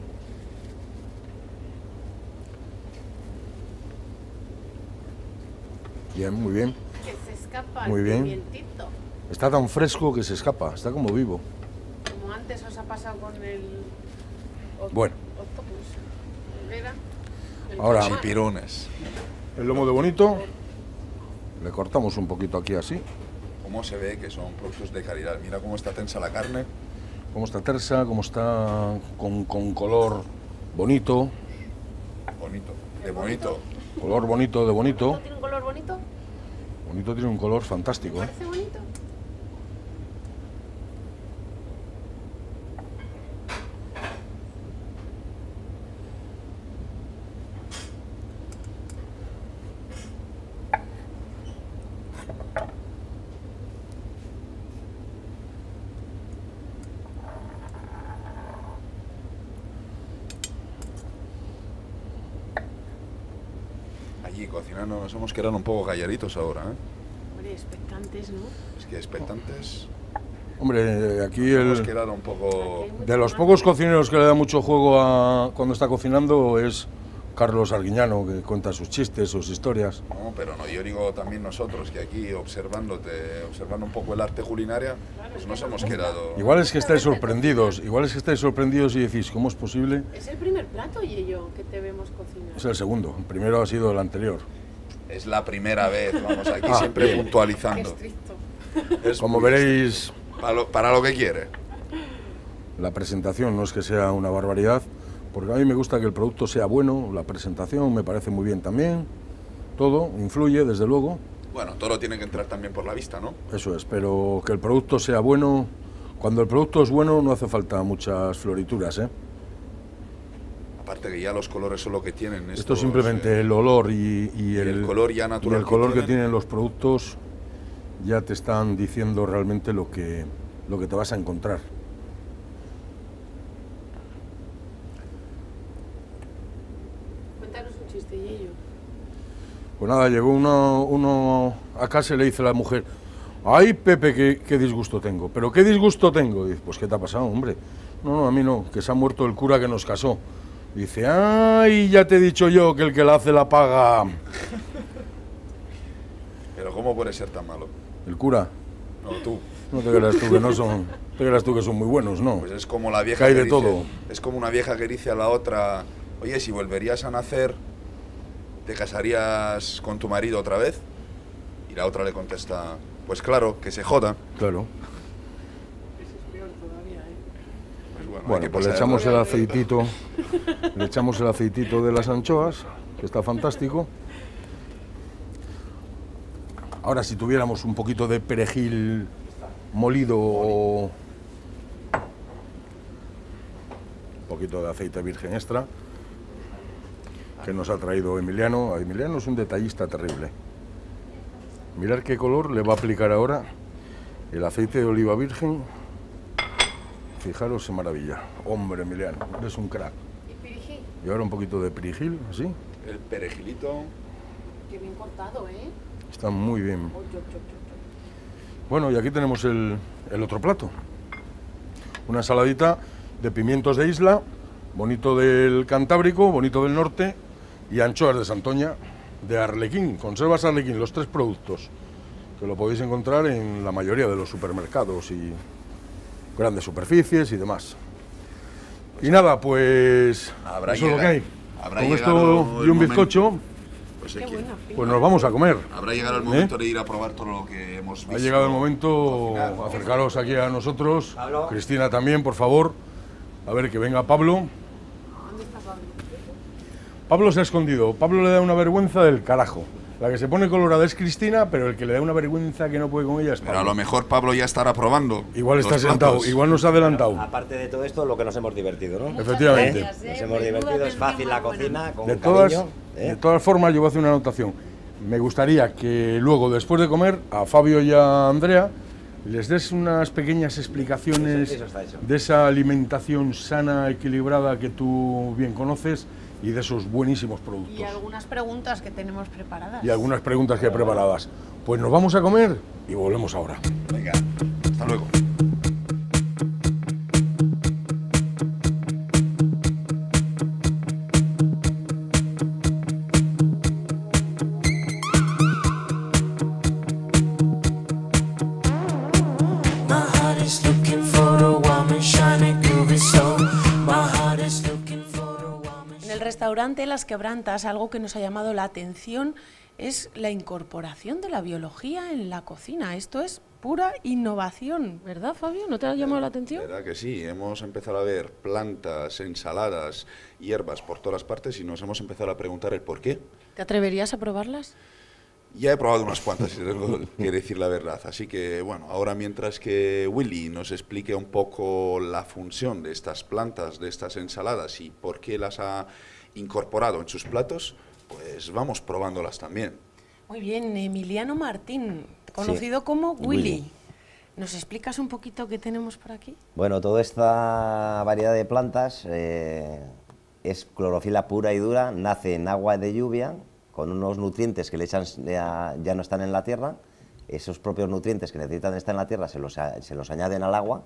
Bien, muy bien. Que se escapa Muy el bien. pimientito. Está tan fresco que se escapa, está como vivo. Como antes os ha pasado con el oct- Bueno. octopus. ¿Era? El Ahora- calamar. Chipirones. El lomo de bonito, le cortamos un poquito aquí así. ¿Cómo se ve que son productos de calidad? Mira cómo está tensa la carne. Cómo está tersa, cómo está con, con color bonito. Bonito. De bonito. Color bonito de bonito. ¿Tiene un color bonito? Bonito tiene un color fantástico, ¿eh? ¿Parece bonito? Allí cocinando nos hemos quedado un poco calladitos ahora, ¿eh? Hombre, expectantes, ¿no? Es que expectantes. Hombre, aquí Nos hemos el, quedado un poco. de los pocos cocineros que le da mucho juego a cuando está cocinando es Carlos Arguiñano, que cuenta sus chistes, sus historias. No, pero no, yo digo también nosotros que aquí observándote, observando un poco el arte culinaria, pues nos hemos quedado. Igual es que estáis sorprendidos, igual es que estáis sorprendidos y decís, ¿cómo es posible? Es el primer plato, Yello, que te vemos cocinar. Es el segundo, el primero ha sido el anterior. Es la primera vez, vamos aquí Ah, siempre bien. Qué puntualizando. estricto. Es Como muy veréis, Para lo, para lo que quiere. la presentación no es que sea una barbaridad, porque a mí me gusta que el producto sea bueno, la presentación me parece muy bien también, todo influye desde luego, Bueno, todo tiene que entrar también por la vista, ¿no? eso es, pero que el producto sea bueno, cuando el producto es bueno no hace falta muchas florituras, ¿eh? Aparte que ya los colores son lo que tienen. Esto estos, simplemente eh, el olor y, y el, el color ya natural y el que color que tienen. tienen los productos ya te están diciendo realmente lo que, lo que te vas a encontrar. Cuéntanos un chiste, Yello. Pues nada, llegó uno, uno a casa y le dice a la mujer, ay Pepe, qué, qué disgusto tengo, pero qué disgusto tengo. Dice, pues ¿qué te ha pasado, hombre? No, no, a mí no, que se ha muerto el cura que nos casó. Dice, ay, ya te he dicho yo que el que la hace la paga. Pero ¿cómo puede ser tan malo? ¿El cura? No, tú. No te creas tú que no son, te creas tú que son muy buenos, ¿no? Pues es como la vieja Que hay que de dice- todo. Es como una vieja que dice a la otra, oye, si volverías a nacer, ¿te casarías con tu marido otra vez? Y la otra le contesta, pues claro, que se joda. Claro. Pues bueno, hay Bueno, que pues le pasar echamos de- el aceitito, le echamos el aceitito de las anchoas, que está fantástico. Ahora, si tuviéramos un poquito de perejil molido o un poquito de aceite virgen extra, que nos ha traído Emiliano. Emiliano es un detallista terrible. Mirad qué color le va a aplicar ahora el aceite de oliva virgen. Fijaros qué maravilla. Hombre, Emiliano, eres un crack. ¿Y perejil? Y ahora un poquito de perejil, así. El perejilito. Qué bien cortado, ¿eh? Está muy bien. Oy, oy, oy, oy. Bueno, y aquí tenemos el, el otro plato. Una ensaladita de pimientos de isla, bonito del Cantábrico, bonito del norte, y anchoas de Santoña, de Arlequín, conservas Arlequín, los tres productos, que lo podéis encontrar en la mayoría de los supermercados y grandes superficies y demás. Y nada, pues Habrá eso es lo que llegado- hay. habrá Con llegado esto y el un bizcocho, Pues, Qué hay que- buena. pues nos vamos a comer. habrá llegado el ¿Eh? momento de ir a probar todo lo que hemos visto. Ha llegado el momento, cocinar. acercaros aquí a nosotros. Pablo. Cristina también, por favor. A ver, que venga Pablo. ¿Dónde está Pablo? Pablo se ha escondido. Pablo le da una vergüenza del carajo. La que se pone colorada es Cristina, pero el que le da una vergüenza que no puede con ella es Pero a lo Pablo. mejor Pablo ya estará probando. Igual está los sentado, platos. igual nos ha adelantado. Aparte de todo esto, lo que nos hemos divertido, ¿no? Efectivamente. Nos hemos divertido, es fácil la cocina, con De todas, cariño, ¿eh? de todas formas, yo voy a hacer una anotación. Me gustaría que luego, después de comer, a Fabio y a Andrea les des unas pequeñas explicaciones Eso- eso está hecho. de esa alimentación sana, equilibrada que tú bien conoces y de esos buenísimos productos. Y algunas preguntas que tenemos preparadas. Y algunas preguntas que hay preparadas. Pues nos vamos a comer y volvemos ahora. Venga, hasta luego. My heart is looking for a woman, shiny, groovy soul. My heart is looking for a woman. En el restaurante Las Quebrantas, algo que nos ha llamado la atención es la incorporación de la biología en la cocina. Esto es pura innovación, ¿verdad, Fabio? ¿No te ha llamado la atención? ¿Verdad que sí? Hemos empezado a ver plantas, ensaladas, hierbas por todas partes y nos hemos empezado a preguntar el por qué. ¿Te atreverías a probarlas? Ya he probado unas cuantas, si tengo que decir la verdad. Así que, bueno, ahora mientras que Willy nos explique un poco la función de estas plantas, de estas ensaladas y por qué las ha incorporado en sus platos, pues vamos probándolas también. Muy bien, Emiliano Martín, conocido como Willy. Willy. ¿Nos explicas un poquito qué tenemos por aquí? Bueno, toda esta variedad de plantas eh, es clorofila pura y dura, nace en agua de lluvia, con unos nutrientes que le echan ya, ya no están en la tierra. Esos propios nutrientes que necesitan estar en la tierra se los, a- se los añaden al agua.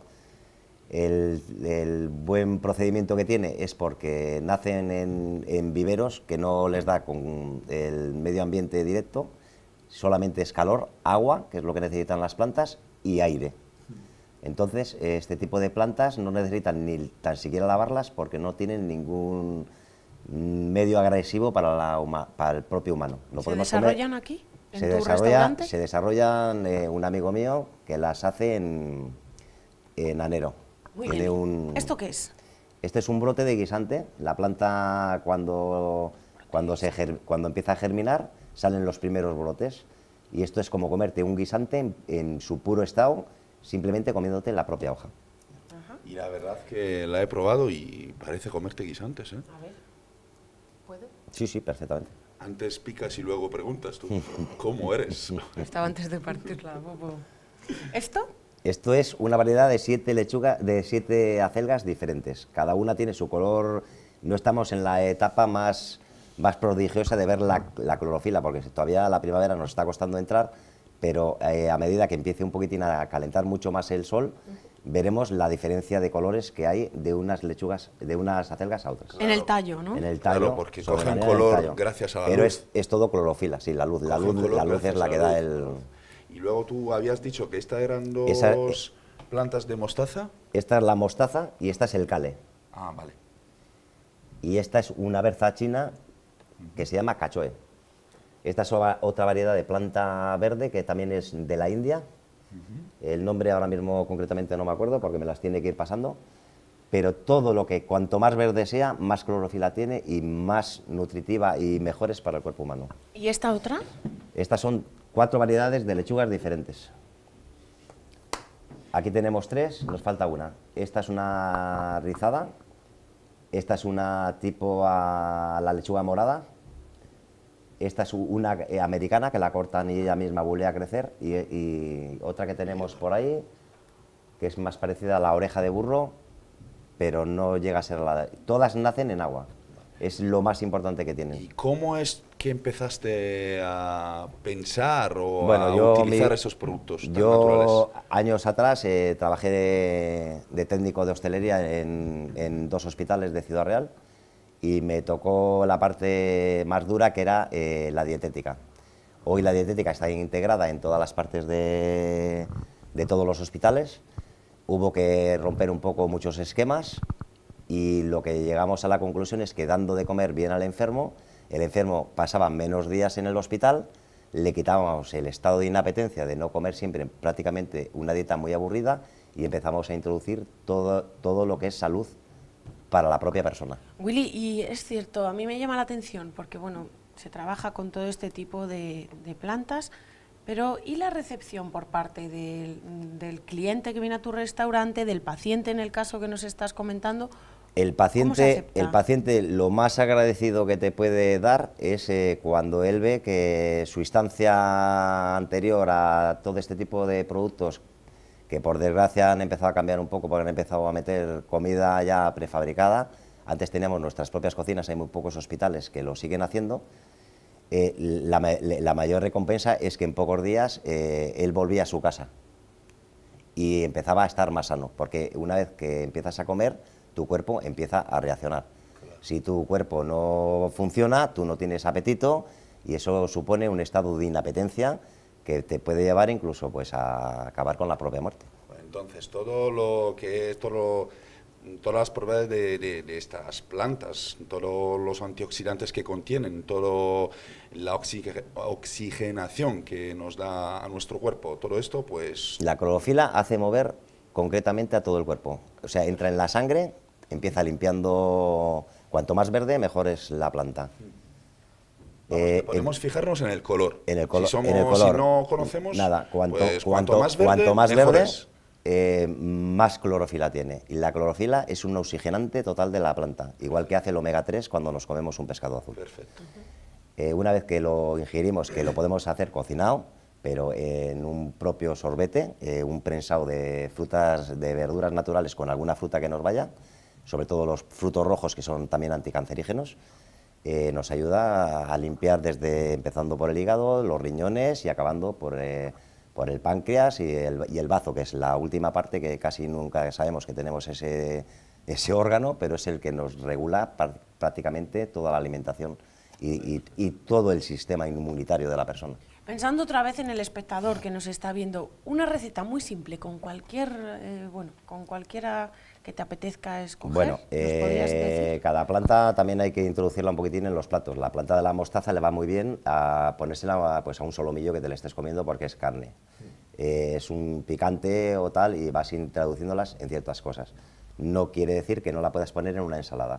El, el buen procedimiento que tiene es porque nacen en, en viveros que no les da con el medio ambiente directo, solamente es calor, agua, que es lo que necesitan las plantas, y aire. Entonces, este tipo de plantas no necesitan ni tan siquiera lavarlas porque no tienen ningún medio agresivo para, la huma- para el propio humano. Lo ¿Se podemos comer- desarrollan aquí, en se tu desarrolla, restaurante? se desarrollan, eh, un amigo mío que las hace en, en Anero. Muy Tiene bien. un- ¿Esto qué es? Este es un brote de guisante. La planta, cuando, cuando, se ger- cuando empieza a germinar, salen los primeros brotes. Y esto es como comerte un guisante en, en su puro estado, simplemente comiéndote la propia hoja. Y la verdad que la he probado y parece comerte guisantes, ¿eh? A ver, ¿puedo? Sí, sí, perfectamente. Antes picas y luego preguntas tú, ¿cómo eres? Estaba antes de partirla, bobo. ¿Esto? Esto es una variedad de siete lechugas, de siete acelgas diferentes. Cada una tiene su color. No estamos en la etapa más, más prodigiosa de ver la, la clorofila, porque todavía la primavera nos está costando entrar, pero eh, a medida que empiece un poquitín a calentar mucho más el sol, veremos la diferencia de colores que hay de unas lechugas, de unas acelgas a otras. En el tallo, ¿no? En el tallo, Claro, porque cogen sobremanera en el color tallo. gracias a la Pero luz. es, es todo clorofila, sí, la luz. La Cogen luz, color la luz es gracias la a que la da luz. el... Y luego tú habías dicho que estas eran dos Esa- plantas de mostaza. Esta es la mostaza y esta es el cale. Ah, vale. Y esta es una berza china que se llama cachoe. Esta es otra variedad de planta verde que también es de la India. Uh-huh. El nombre ahora mismo concretamente no me acuerdo porque me las tiene que ir pasando. Pero todo lo que, cuanto más verde sea, más clorofila tiene y más nutritiva y mejor es para el cuerpo humano. ¿Y esta otra? Estas son cuatro variedades de lechugas diferentes. Aquí tenemos tres, nos falta una. Esta es una rizada, esta es una tipo a la lechuga morada, esta es una eh, americana que la cortan y ella misma vuelve a crecer y, y otra que tenemos por ahí que es más parecida a la oreja de burro, pero no llega a ser la... Todas nacen en agua, es lo más importante que tienen. ¿Y cómo es que empezaste a pensar o bueno, a yo, utilizar mi, esos productos tan yo, naturales? años atrás eh, trabajé de, de técnico de hostelería en, en dos hospitales de Ciudad Real y me tocó la parte más dura que era eh, la dietética. Hoy la dietética está integrada en todas las partes de, de todos los hospitales. Hubo que romper un poco muchos esquemas y lo que llegamos a la conclusión es que dando de comer bien al enfermo, el enfermo pasaba menos días en el hospital, le quitábamos el estado de inapetencia de no comer siempre prácticamente una dieta muy aburrida y empezamos a introducir todo, todo lo que es salud para la propia persona. Willy, y es cierto, a mí me llama la atención porque bueno, se trabaja con todo este tipo de, de plantas, pero ¿y la recepción por parte del, del cliente que viene a tu restaurante, del paciente en el caso que nos estás comentando? El paciente, el paciente lo más agradecido que te puede dar es eh, cuando él ve que su instancia anterior a todo este tipo de productos, que por desgracia han empezado a cambiar un poco porque han empezado a meter comida ya prefabricada, antes teníamos nuestras propias cocinas, hay muy pocos hospitales que lo siguen haciendo, eh, la, la mayor recompensa es que en pocos días eh, él volvía a su casa y empezaba a estar más sano, porque una vez que empiezas a comer, tu cuerpo empieza a reaccionar. Claro. Si tu cuerpo no funciona, tú no tienes apetito y eso supone un estado de inapetencia que te puede llevar incluso pues, a acabar con la propia muerte. Entonces, todo lo que es, todo lo, todas las propiedades de, de, de estas plantas, todos los antioxidantes que contienen, toda la oxigenación que nos da a nuestro cuerpo, todo esto, pues... La clorofila hace mover concretamente a todo el cuerpo. O sea, entra en la sangre, empieza limpiando, cuanto más verde, mejor es la planta. Vamos, eh, podemos el, fijarnos en el color. En el, colo si somos, en el color. Si no conocemos, nada, cuanto, pues, cuanto, cuanto más verde, cuanto más, verde eh, más clorofila tiene. Y la clorofila es un oxigenante total de la planta, igual que hace el omega tres cuando nos comemos un pescado azul. Perfecto. Eh, una vez que lo ingerimos, que lo podemos hacer cocinado, pero en un propio sorbete, eh, un prensado de frutas, de verduras naturales con alguna fruta que nos vaya, sobre todo los frutos rojos que son también anticancerígenos, eh, nos ayuda a limpiar desde, empezando por el hígado, los riñones y acabando por, eh, por el páncreas y el, y el bazo, que es la última parte que casi nunca sabemos que tenemos ese, ese órgano, pero es el que nos regula prácticamente toda la alimentación y, y, y todo el sistema inmunitario de la persona. Pensando otra vez en el espectador que nos está viendo, una receta muy simple con cualquier, eh, bueno, con cualquiera que te apetezca escoger. Bueno, eh, cada planta también hay que introducirla un poquitín en los platos. La planta de la mostaza le va muy bien a ponérsela pues, a un solomillo que te le estés comiendo porque es carne. Eh, es un picante o tal y vas introduciéndolas en ciertas cosas. No quiere decir que no la puedas poner en una ensalada.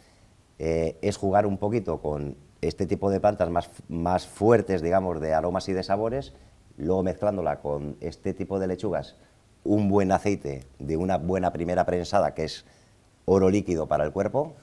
Eh, es jugar un poquito con este tipo de plantas más, más fuertes, digamos, de aromas y de sabores, luego mezclándola con este tipo de lechugas, un buen aceite de una buena primera prensada, que es oro líquido para el cuerpo,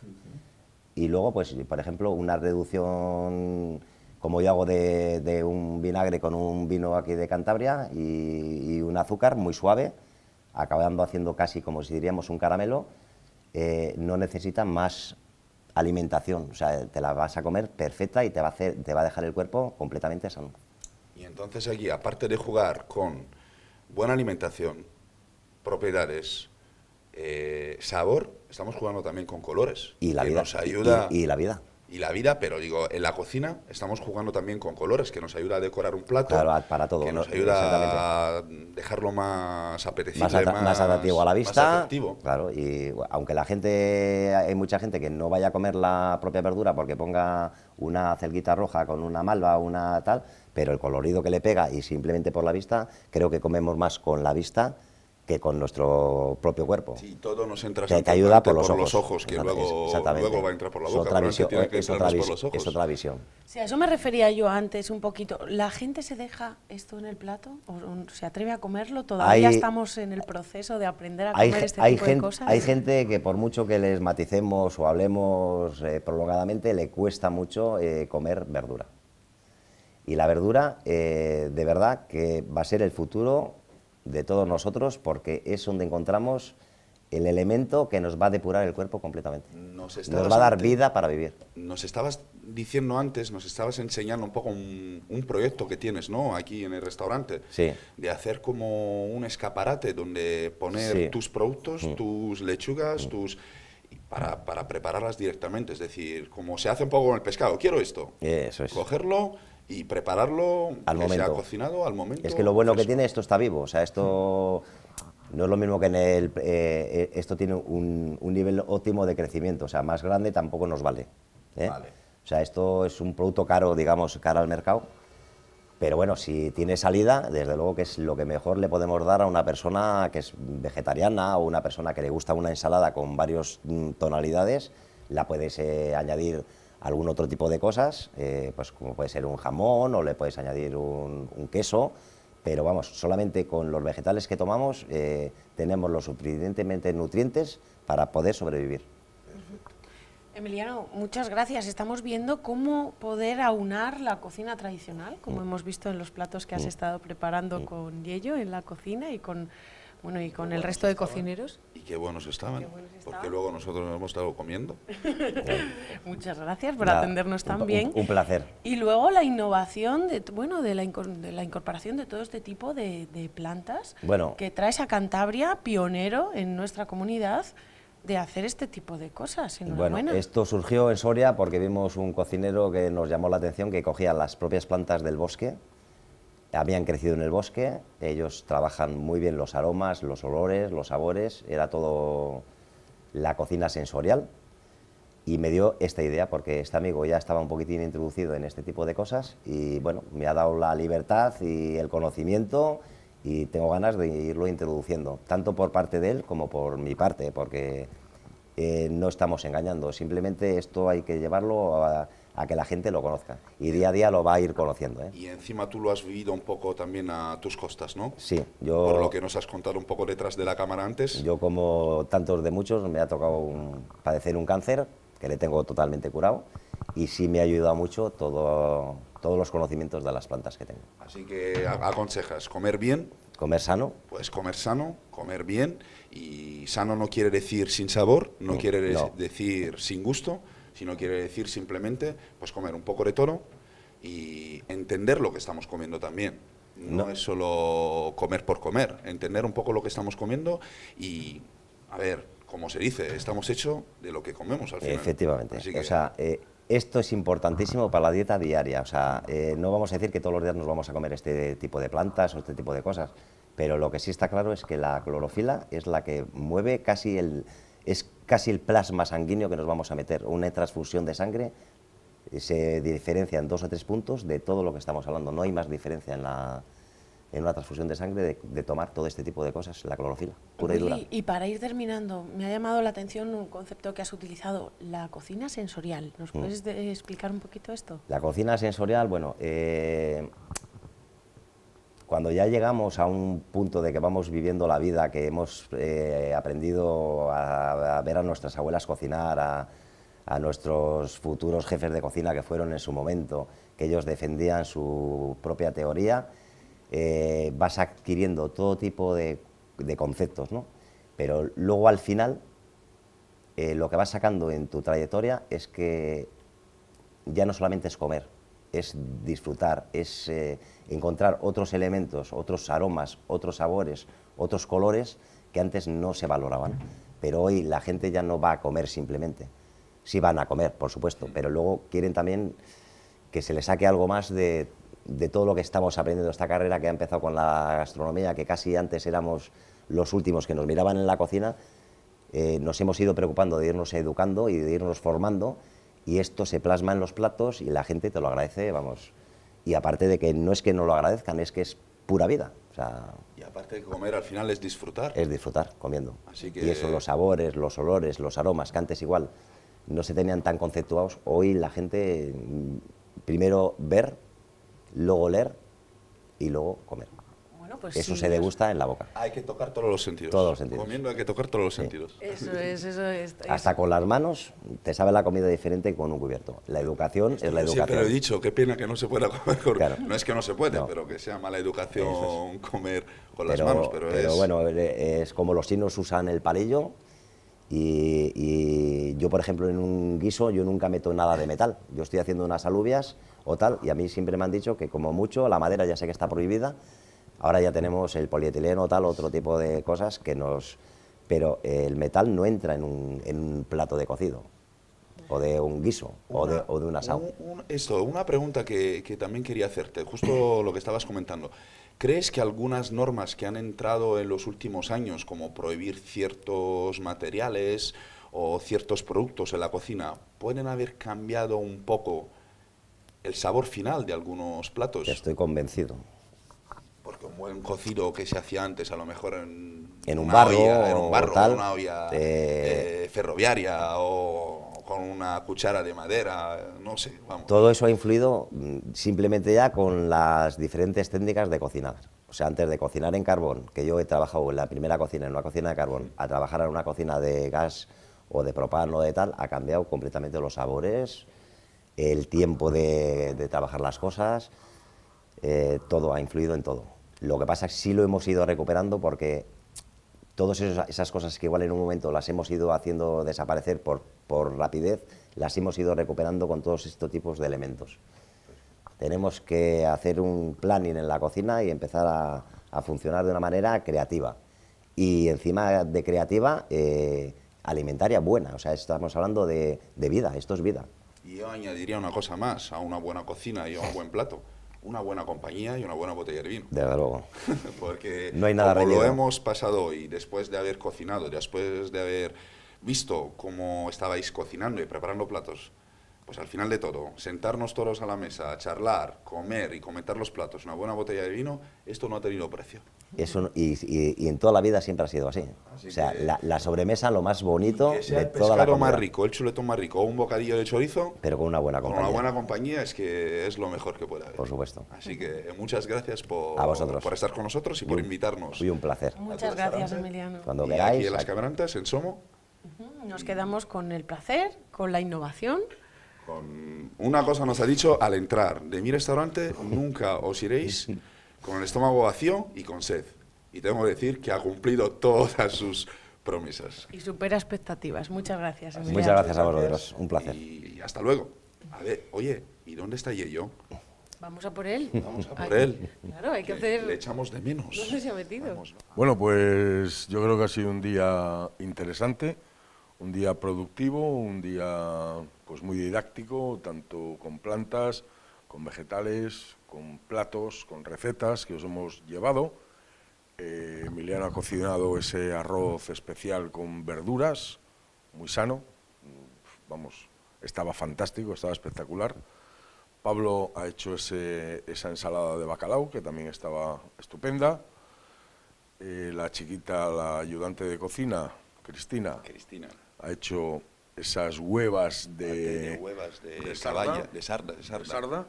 y luego, pues, por ejemplo, una reducción, como yo hago de, de un vinagre con un vino aquí de Cantabria y, y un azúcar muy suave, acabando haciendo casi como si diríamos un caramelo, eh, no necesita más alimentación, o sea, te la vas a comer perfecta y te va a hacer, te va a dejar el cuerpo completamente sano. Y entonces aquí, aparte de jugar con buena alimentación, propiedades, eh, sabor, estamos jugando también con colores. Y la que vida. Nos ayuda, y, y la vida. y la vida, pero digo, en la cocina estamos jugando también con colores, que nos ayuda a decorar un plato, Claro, para todo, que ¿no? nos ayuda a dejarlo más apetecible, Más, atra- más, más atractivo a la más vista, atractivo. claro, y bueno, aunque la gente, hay mucha gente que no vaya a comer la propia verdura porque ponga una celguita roja con una malva o una tal, pero el colorido que le pega y simplemente por la vista, creo que comemos más con la vista que con nuestro propio cuerpo. Sí, todo nos entra que, que ayuda por los por ojos, los ojos, que luego, exactamente. luego va a entrar por la Es boca, otra probablemente visión, tiene que es, entrar otra más por vis- los ojos. es otra visión. Sí, a eso me refería yo antes un poquito. ¿La gente se deja esto en el plato? ¿O, o se atreve a comerlo? Todavía Hay- estamos en el proceso de aprender a Hay, comer ge- este hay tipo gen- de cosas. hay gente que por mucho que les maticemos o hablemos eh, prolongadamente, le cuesta mucho eh, comer verdura. Y la verdura, eh, de verdad, que va a ser el futuro de todos nosotros, porque es donde encontramos el elemento que nos va a depurar el cuerpo completamente. Nos, Nos estabas va a dar antes- vida para vivir. Nos estabas diciendo antes, nos estabas enseñando un poco un, un proyecto que tienes, ¿no? Aquí en el restaurante. Sí. De hacer como un escaparate donde poner Sí. tus productos, Mm. tus lechugas, tus... y Para, para prepararlas directamente, es decir, como se hace un poco con el pescado, quiero esto, Eso es. cogerlo y prepararlo, Al que sea momento. cocinado al momento. Es que lo bueno que fresco. tiene, esto está vivo. O sea, esto no es lo mismo que en el... eh, eh, esto tiene un, un nivel óptimo de crecimiento. O sea, más grande tampoco nos vale. ¿eh? Vale. O sea, esto es un producto caro, digamos, caro al mercado. Pero bueno, si tiene salida, desde luego que es lo que mejor le podemos dar a una persona que es vegetariana o una persona que le gusta una ensalada con varias tonalidades. La puedes eh, añadir algún otro tipo de cosas, eh, pues como puede ser un jamón o le puedes añadir un, un queso, pero vamos, solamente con los vegetales que tomamos eh, tenemos lo suficientemente nutrientes para poder sobrevivir. Emiliano, muchas gracias. Estamos viendo cómo poder aunar la cocina tradicional, como hemos visto en los platos que has estado preparando con Yello en la cocina y con, bueno, y con el resto de cocineros. Y qué buenos estaban, Qué buenos porque estaban. luego nosotros nos hemos estado comiendo. Muchas gracias por Nada, atendernos tan un- bien. Un, un placer. Y luego la innovación, de, bueno, de la, incor- de la incorporación de todo este tipo de, de plantas Bueno. que traes a Cantabria, pionero en nuestra comunidad, de hacer este tipo de cosas. Bueno, Enhorabuena. esto surgió en Soria porque vimos un cocinero que nos llamó la atención, que cogía las propias plantas del bosque, habían crecido en el bosque, ellos trabajan muy bien los aromas, los olores, los sabores, era todo la cocina sensorial, y me dio esta idea porque este amigo ya estaba un poquitín introducido en este tipo de cosas y bueno, me ha dado la libertad y el conocimiento y tengo ganas de irlo introduciendo, tanto por parte de él como por mi parte, porque eh, no estamos engañando, simplemente esto hay que llevarlo a, a que la gente lo conozca y día a día lo va a ir conociendo. ¿eh? Y encima tú lo has vivido un poco también a tus costas, ¿no? Sí, yo... Por lo que nos has contado un poco detrás de la cámara antes. Yo, como tantos de muchos, me ha tocado un- padecer un cáncer, que le tengo totalmente curado, y sí me ha ayudado mucho todo, todos los conocimientos de las plantas que tengo. Así que a- aconsejas comer bien, Comer sano, pues comer sano, comer bien, y sano no quiere decir sin sabor, no Mm, quiere de- no. decir sin gusto, sino quiere decir simplemente pues comer un poco de todo y entender lo que estamos comiendo también. No, No. es solo comer por comer, entender un poco lo que estamos comiendo y, a ver, como se dice, estamos hechos de lo que comemos al final. efectivamente. Así que- O sea, eh, esto es importantísimo para la dieta diaria. O sea, eh, no vamos a decir que todos los días nos vamos a comer este tipo de plantas o este tipo de cosas, pero lo que sí está claro es que la clorofila es la que mueve casi el, es casi el plasma sanguíneo que nos vamos a meter. Una transfusión de sangre se diferencia en dos o tres puntos de todo lo que estamos hablando. No hay más diferencia en, la, en una transfusión de sangre de, de tomar todo este tipo de cosas, la clorofila, pura y dura. Willy, y para ir terminando, me ha llamado la atención un concepto que has utilizado, la cocina sensorial. ¿Nos Mm. puedes de- explicar un poquito esto? La cocina sensorial, bueno, eh, cuando ya llegamos a un punto de que vamos viviendo la vida, que hemos eh, aprendido a, a ver a nuestras abuelas cocinar, a, a nuestros futuros jefes de cocina que fueron en su momento, que ellos defendían su propia teoría, eh, vas adquiriendo todo tipo de, de conceptos, ¿no? Pero luego al final, eh, lo que vas sacando en tu trayectoria es que ya no solamente es comer, es disfrutar, es eh, encontrar otros elementos, otros aromas, otros sabores, otros colores que antes no se valoraban. Pero hoy la gente ya no va a comer simplemente, sí van a comer, por supuesto, pero luego quieren también que se les saque algo más de, de todo lo que estamos aprendiendo en esta carrera, que ha empezado con la gastronomía, que casi antes éramos los últimos que nos miraban en la cocina. Eh, nos hemos ido preocupando de irnos educando y de irnos formando, y esto se plasma en los platos y la gente te lo agradece, vamos. Y aparte de que no es que no lo agradezcan, es que es pura vida. O sea, y aparte de comer, al final es disfrutar. Es disfrutar, comiendo. Así que... Y eso, los sabores, los olores, los aromas, que antes igual no se tenían tan conceptuados, hoy la gente primero ver, luego oler y luego comer. Bueno, pues eso sí, se degusta en la boca. Hay que tocar todos los sentidos. Todos los sentidos. Comiendo hay que tocar todos los Sí. sentidos. Eso es, eso es. Hasta con las manos te sabe la comida diferente que con un cubierto. La educación es la Yo educación. siempre lo he dicho, qué pena que no se pueda comer con... Claro. No es que no se puede, No. pero que sea mala educación comer con Pero, las manos, pero, pero es... bueno, es como los chinos usan el palillo y, y yo, por ejemplo, en un guiso yo nunca meto nada de metal. Yo estoy haciendo unas alubias o tal, y a mí siempre me han dicho que como mucho la madera ya sé que está prohibida, ahora ya tenemos el polietileno o tal, otro tipo de cosas que nos... Pero el metal no entra en un, en un plato de cocido, o de un guiso, o, de, o de un asado. Un- un- esto, una pregunta que, que también quería hacerte, justo lo que estabas comentando. ¿Crees que algunas normas que han entrado en los últimos años, como prohibir ciertos materiales o ciertos productos en la cocina, pueden haber cambiado un poco el sabor final de algunos platos? Estoy convencido. Porque un buen cocido que se hacía antes, a lo mejor en, En un una barro olla, en un o barro, tal, en una olla eh, eh, ferroviaria o con una cuchara de madera, no sé, vamos. Todo eso ha influido mm, simplemente ya con las diferentes técnicas de cocinar. O sea, antes de cocinar en carbón, que yo he trabajado en la primera cocina, en una cocina de carbón, a trabajar en una cocina de gas o de propano o de tal, ha cambiado completamente los sabores, el tiempo de, de trabajar las cosas, eh, todo ha influido en todo. Lo que pasa es que sí lo hemos ido recuperando porque todas esas, esas cosas que igual en un momento las hemos ido haciendo desaparecer por, por rapidez, las hemos ido recuperando con todos estos tipos de elementos. Tenemos que hacer un planning en la cocina y empezar a, a funcionar de una manera creativa. Y encima de creativa, eh, alimentaria buena. O sea, estamos hablando de, de vida, esto es vida. Y yo añadiría una cosa más a una buena cocina y a un buen plato. Una buena compañía y una buena botella de vino. Desde luego. Porque No hay nada como lo reñido. hemos pasado hoy, después de haber cocinado, después de haber visto cómo estabais cocinando y preparando platos, pues al final de todo, sentarnos todos a la mesa, charlar, comer y comentar los platos, una buena botella de vino, esto no ha tenido precio. Eso, no- y, y- y en toda la vida siempre ha sido así. Así O sea, que- la, la sobremesa, lo más bonito Que sea de el toda la pescado más comida. rico, el chuletón más rico o un bocadillo de chorizo, Pero con una buena con compañía. una buena compañía es que es lo mejor que puede haber. Por supuesto. Así que eh, muchas gracias por, A vosotros. por estar con nosotros y por Y un- invitarnos. Y un placer. Muchas gracias, Emiliano. Cuando Y queráis. aquí en Las aquí- Cabrantas, en Somo, Nos quedamos con el placer, con la innovación. con una cosa nos ha dicho al entrar de mi restaurante, nunca os iréis con el estómago vacío y con sed. Y tengo que decir que ha cumplido todas sus promesas. Y supera expectativas. Muchas gracias, Emiliano. Muchas gracias a vosotros. Un placer. Y hasta luego. A ver, oye, ¿y dónde está Yello? Vamos a por él. Vamos a por Hay- él. Claro, hay que Que hacer... Le echamos de menos. ¿Dónde se ha metido? Vamos. Bueno, pues yo creo que ha sido un día interesante, un día productivo, un día pues muy didáctico, tanto con plantas, con vegetales, con platos, con recetas que os hemos llevado. Eh, Emiliano ha cocinado ese arroz especial con verduras, muy sano, vamos, estaba fantástico, estaba espectacular. Pablo ha hecho ese- esa ensalada de bacalao, que también estaba estupenda. Eh, la chiquita, la ayudante de cocina, Cristina, Cristina. ha hecho esas huevas De de, huevas de, de caballa, sarda, de sarda, de sarda. de sarda,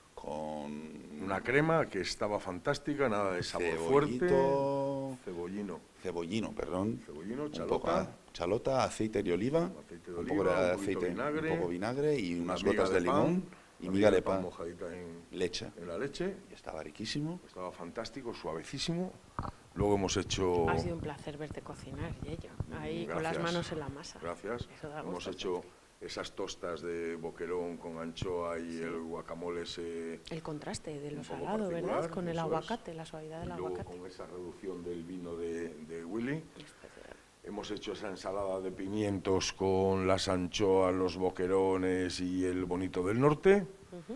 Con una crema que estaba fantástica, nada de sabor fuerte, cebollito, cebollino, cebollino, perdón. cebollino, Un chalota, poco, ah, chalota, aceite de oliva, aceite de un poco oliva, de un poquito aceite, vinagre, un poco vinagre y una unas miga gotas de, de pan, limón y una miga de pan, mojadita en, leche. en la leche, Y estaba riquísimo. estaba fantástico, suavecísimo. Luego hemos hecho... Ha sido un placer verte cocinar, Yello. Ahí con las Gracias. manos en la masa. Gracias. Eso da Hemos gusto. hecho esas tostas de boquerón con anchoa y el guacamole ese... El contraste de lo un poco salado, ¿verdad? particular, Con el eso es. aguacate, la suavidad del Y luego aguacate. con esa reducción del vino de, de Willy. Especial. hemos hecho esa ensalada de pimientos con las anchoas, los boquerones y el bonito del norte. Uh-huh.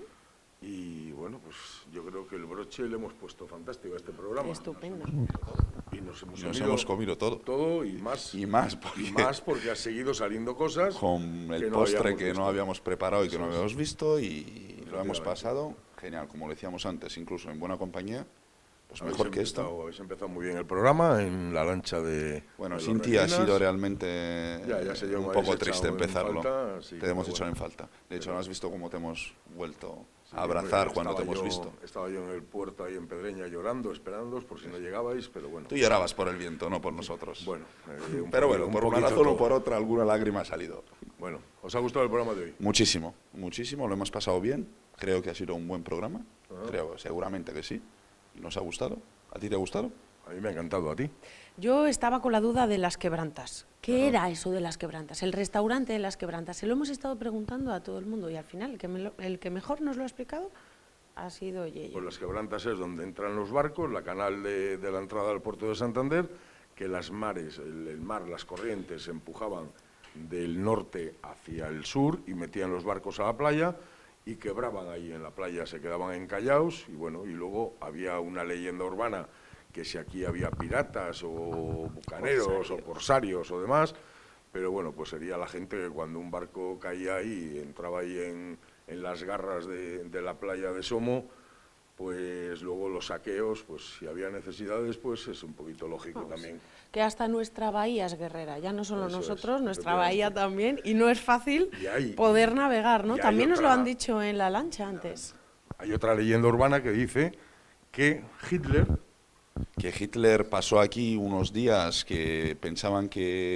Y bueno, pues yo creo que el broche le hemos puesto fantástico a este programa. Estupendo. Y nos hemos, nos comido, hemos comido todo. Todo y más. Y más porque, y más porque ha seguido saliendo cosas. Con el no postre que visto. no habíamos preparado y que no es. habíamos visto y lo hemos pasado genial, como le decíamos antes, incluso en buena compañía. Pues mejor que esto. Empezado, habéis empezado muy bien el programa en la lancha de. Bueno, de sin ti ha sido realmente ya, ya se un poco triste empezarlo. Falta, sí, te hemos bueno. echado en falta. De hecho, no has visto cómo te hemos vuelto sí, a abrazar bueno, cuando te hemos yo, visto. Estaba yo en el puerto ahí en Pedreña llorando, esperándoos por si no llegabais, pero bueno. Tú llorabas por el viento, no por nosotros. Bueno, eh, un pero poquito, bueno, un por una razón todo. o por otra, alguna lágrima ha salido. Bueno, ¿os ha gustado el programa de hoy? Muchísimo, muchísimo, lo hemos pasado bien. Creo que ha sido un buen programa. Ah. Creo, seguramente que sí. Nos ha gustado. ¿A ti te ha gustado? A mí me ha encantado, ¿a ti? Yo estaba con la duda de Las Quebrantas. ¿Qué Ajá. era eso de Las Quebrantas? El restaurante de Las Quebrantas. Se lo hemos estado preguntando a todo el mundo y al final el que, me lo, el que mejor nos lo ha explicado ha sido Yeye. Pues Las Quebrantas es donde entran los barcos, la canal de, de la entrada al puerto de Santander, que las mares, el, el mar, las corrientes se empujaban del norte hacia el sur y metían los barcos a la playa y quebraban ahí en la playa, se quedaban encallados y bueno, y luego había una leyenda urbana que si aquí había piratas o bucaneros corsarios. o corsarios o demás, pero bueno, pues sería la gente que cuando un barco caía ahí, entraba ahí en, en las garras de, de la playa de Somo, pues luego los saqueos, pues si había necesidades, pues es un poquito lógico Vamos, también. Que hasta nuestra bahía es guerrera, ya no solo Eso nosotros, es, nuestra bahía también, y no es fácil hay, poder navegar, ¿no? También nos otra, lo han dicho en la lancha antes. Hay otra leyenda urbana que dice que Hitler... Que Hitler pasó aquí unos días que pensaban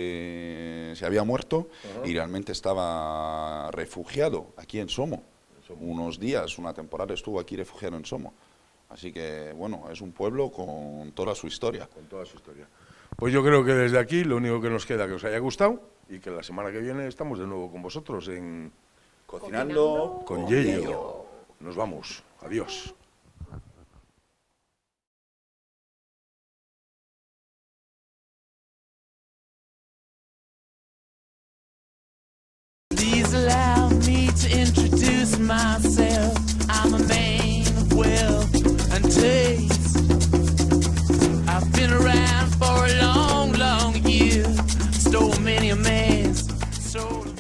que se había muerto uh-huh. y realmente estaba refugiado aquí en Somo. Unos días, una temporada estuvo aquí refugiado en Somo. Así que, bueno, es un pueblo con toda su historia. Con toda su historia. Pues yo creo que desde aquí lo único que nos queda es que os haya gustado y que la semana que viene estamos de nuevo con vosotros en Cocinando, Cocinando con Yello. Nos vamos. Adiós. Please allow me to introduce myself. I'm a man of wealth and taste. I've been around for a long, long year. Stole many a man's soul.